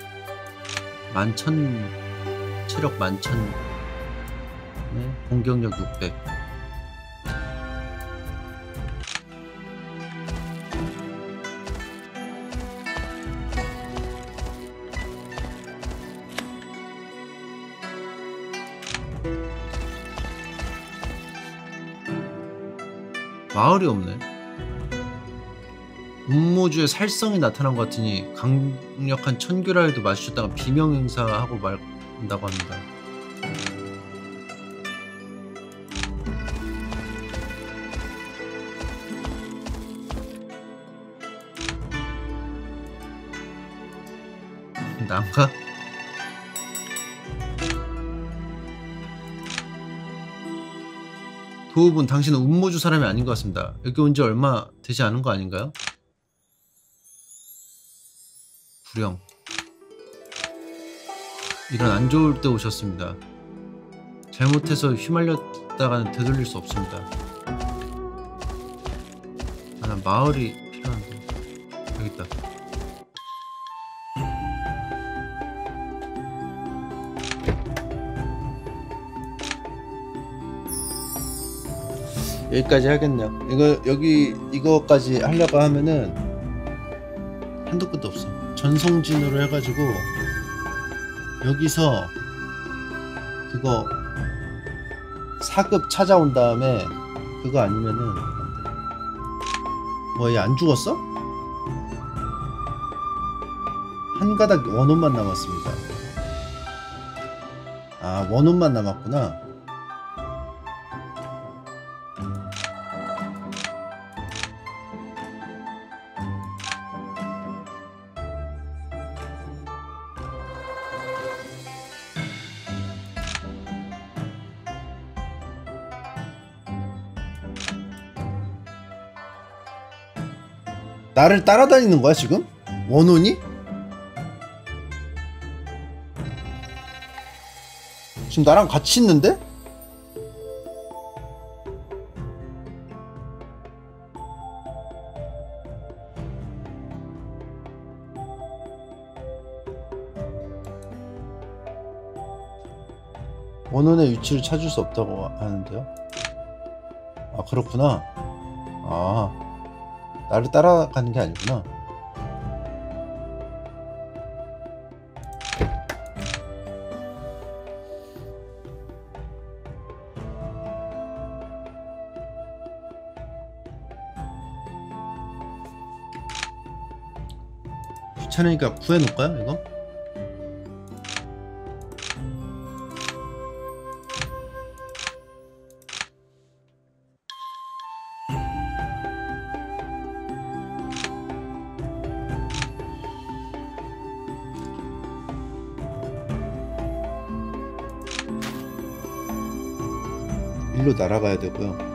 11,000 체력 11,000 네? 공격력 600. 마을이 없네. 음모주의 살성이 나타난 것 같으니 강력한 천규라에도 마주쳤다가 비명행사하고 말한다고 합니다. 난가? 도읍은 당신은 음모주 사람이 아닌 것 같습니다. 여기 온 지 얼마 되지 않은 거 아닌가요? 불영. 이런 안 좋을 때 오셨습니다. 잘못해서 휘말렸다가는 되돌릴 수 없습니다. 아, 난 마을이 필요한데. 여기 있다. 여기까지 하겠네요. 이거까지 하려고 하면은 한도 끝도 없어. 전성진으로 해가지고 여기서 그거 4급 찾아온 다음에 그거 아니면은 뭐 얘 안 죽었어? 한 가닥 원혼만 남았습니다. 아 원혼만 남았구나. 나를 따라다니는 거야 지금? 원혼이? 지금 나랑 같이 있는데? 원혼의 위치를 찾을 수 없다고 하는데요. 아 그렇구나. 아 나를 따라가는 게 아니구나. 귀찮으니까 구해놓을까요 이거? 일로 날아가야 되고요.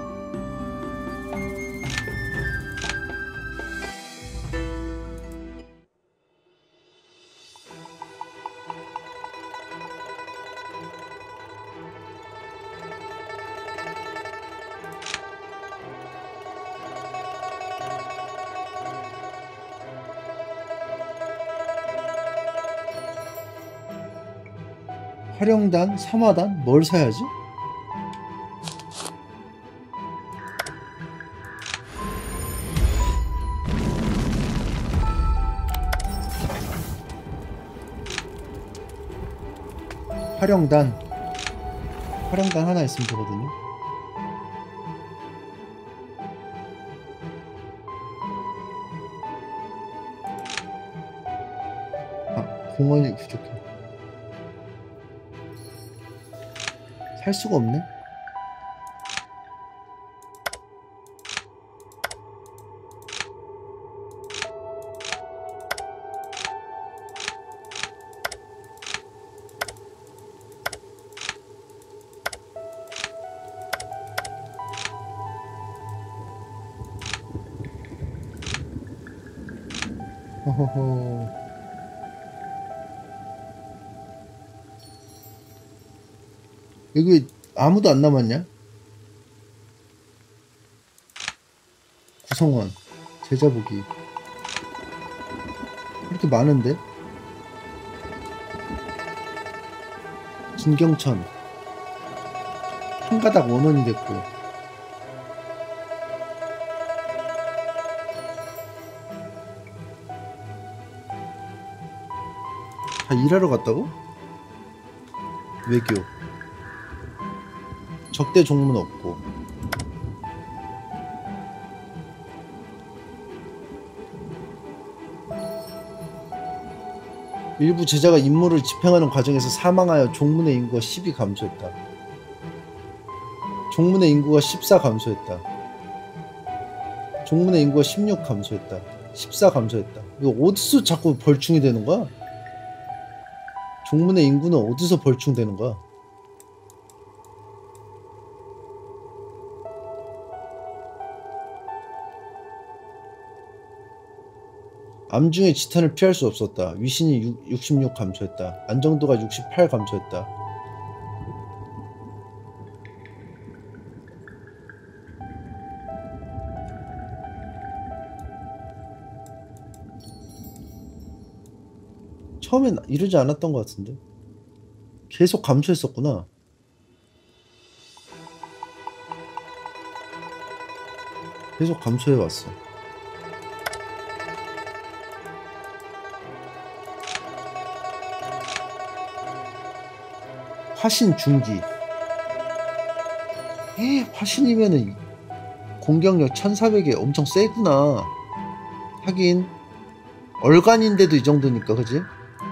활용단, 삼화단? 뭘 사야지? 활용단 하나 있으면 되거든요. 아, 공원이 부족해. 살 수가 없네. 허허허. 여기 아무도 안 남았냐? 구성원, 제자보기. 이렇게 많은데? 진경천. 한 가닥 원원이 됐고. 다 일하러 갔다고? 외교. 적대 종문 없고. 일부 제자가 임무를 집행하는 과정에서 사망하여 종문의 인구가 10이 감소했다. 종문의 인구가 14 감소했다. 종문의 인구가 16 감소했다. 14 감소했다. 이거 어디서 자꾸 벌충이 되는 거야? 종문의 인구는 어디서 벌충되는 거야? 암중의 지탄을 피할 수 없었다. 위신이 66 감소했다. 안정도가 68 감소했다. 처음엔 이러지 않았던 것 같은데. 계속 감소했었구나. 계속 감소해왔어. 화신 중기. 화신이면은 공격력 1400에 엄청 세구나. 하긴 얼간인데도 이 정도니까 그지?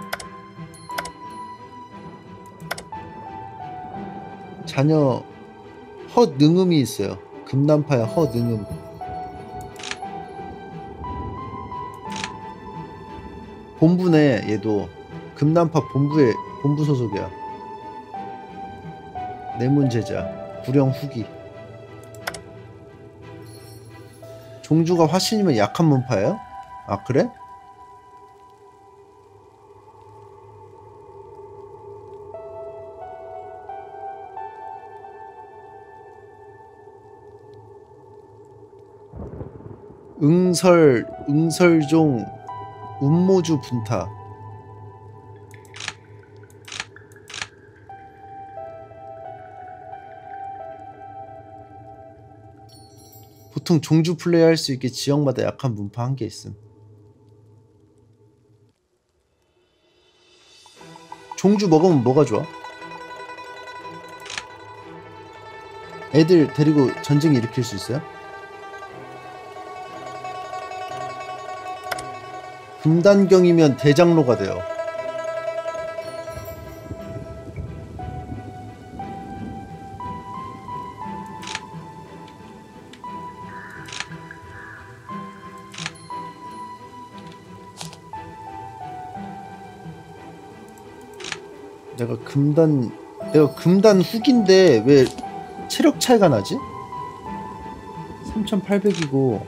자녀 허능음이 있어요. 금난파야 허능음. 본부네. 얘도 금난파 본부 소속이야. 내문제자 구령 후기. 종주가 화신이면 약한 문파예요? 아 그래? 응설종 운모주 분타. 보통 종주 플레이할 수 있게 지역마다 약한 문파 한 개 있음. 종주 먹으면 뭐가 좋아? 애들 데리고 전쟁 일으킬 수 있어요? 금단경이면 대장로가 돼요. 내가 금단 훅인데 왜 체력 차이가 나지? 3800이고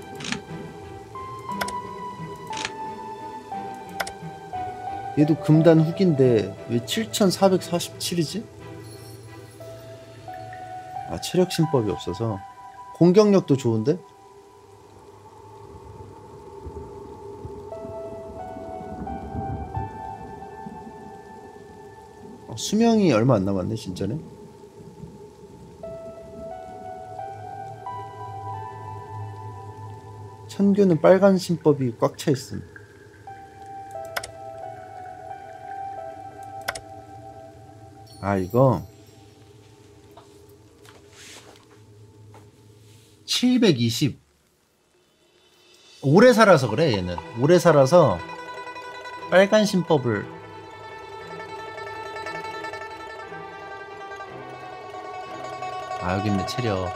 얘도 금단 훅인데 왜 7447이지? 아, 체력 신법이 없어서. 공격력도 좋은데? 수명이 얼마 안 남았네 진짜네. 천규는 빨간 신법이 꽉 차 있음. 아, 이거 720. 오래 살아서 그래. 얘는 오래 살아서 빨간 신법을. 아, 여기 있네. 체력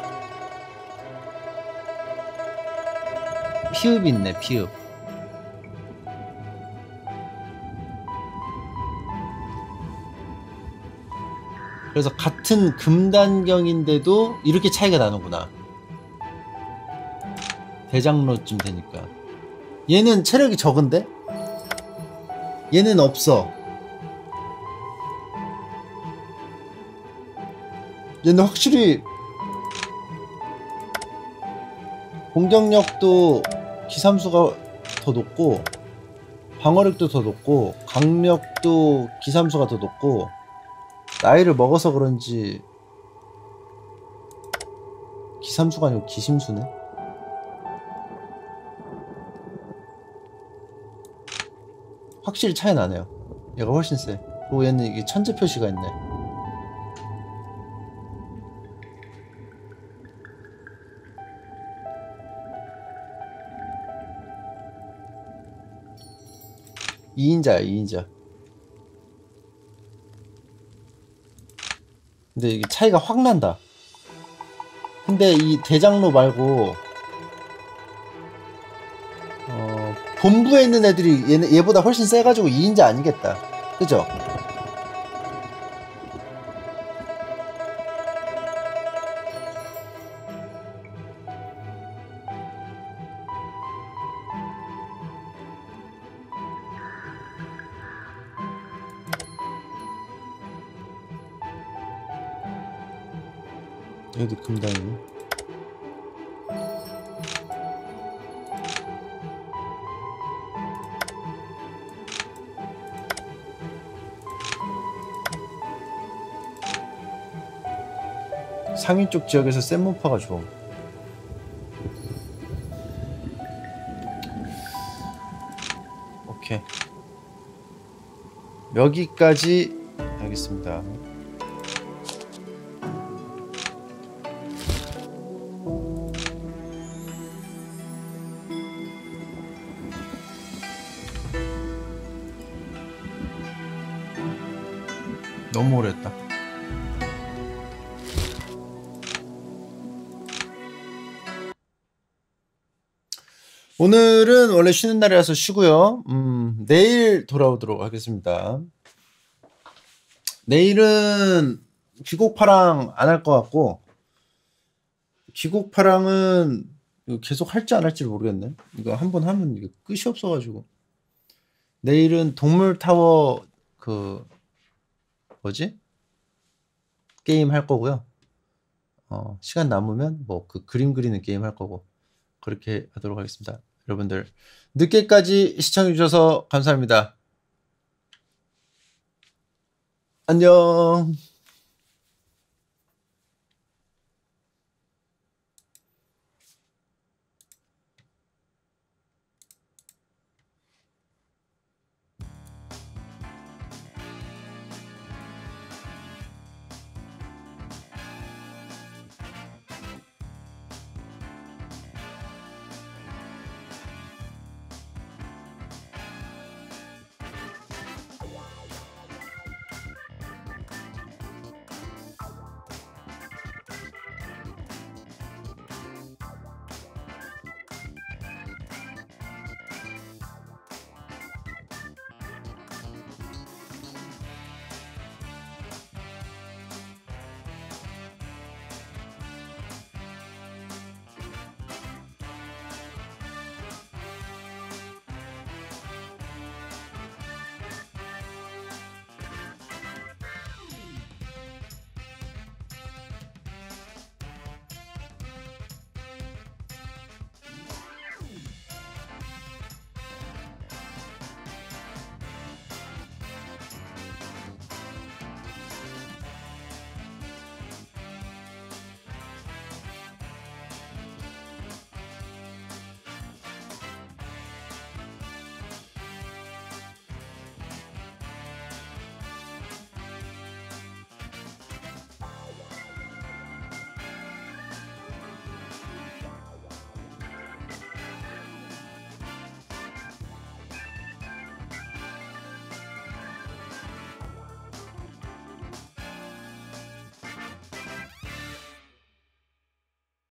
피읍 있네. 피읍. 그래서 같은 금단경인데도 이렇게 차이가 나는구나. 대장로쯤 되니까. 얘는 체력이 적은데? 얘는 없어. 얘는 확실히 공격력도 기삼수가 더 높고 방어력도 더 높고 강력도 기삼수가 더 높고 나이를 먹어서 그런지 기삼수가 아니고 기심수네. 확실히 차이 나네요. 얘가 훨씬 세. 그리고 얘는 이게 천재 표시가 있네. 이인자야, 2인자. 근데 이게 차이가 확 난다. 근데 이 대장로 말고 본부에 있는 애들이 얘보다 훨씬 세가지고 2인자 아니겠다. 그죠? 여기도 금단이네. 상위 쪽 지역에서 센 문파가 좋음. 오케이. 여기까지 하겠습니다. 너무 오래 했다. 오늘은 원래 쉬는 날이라서 쉬고요. 내일 돌아오도록 하겠습니다. 내일은 귀곡파랑 안 할 것 같고, 귀곡파랑은 계속 할지 안 할지 모르겠네. 이거 한번 하면 이게 끝이 없어가지고. 내일은 동물타워 뭐지? 게임 할 거고요. 시간 남으면 뭐 그림 그리는 게임 할 거고. 그렇게 하도록 하겠습니다. 여러분들 늦게까지 시청해주셔서 감사합니다. 안녕.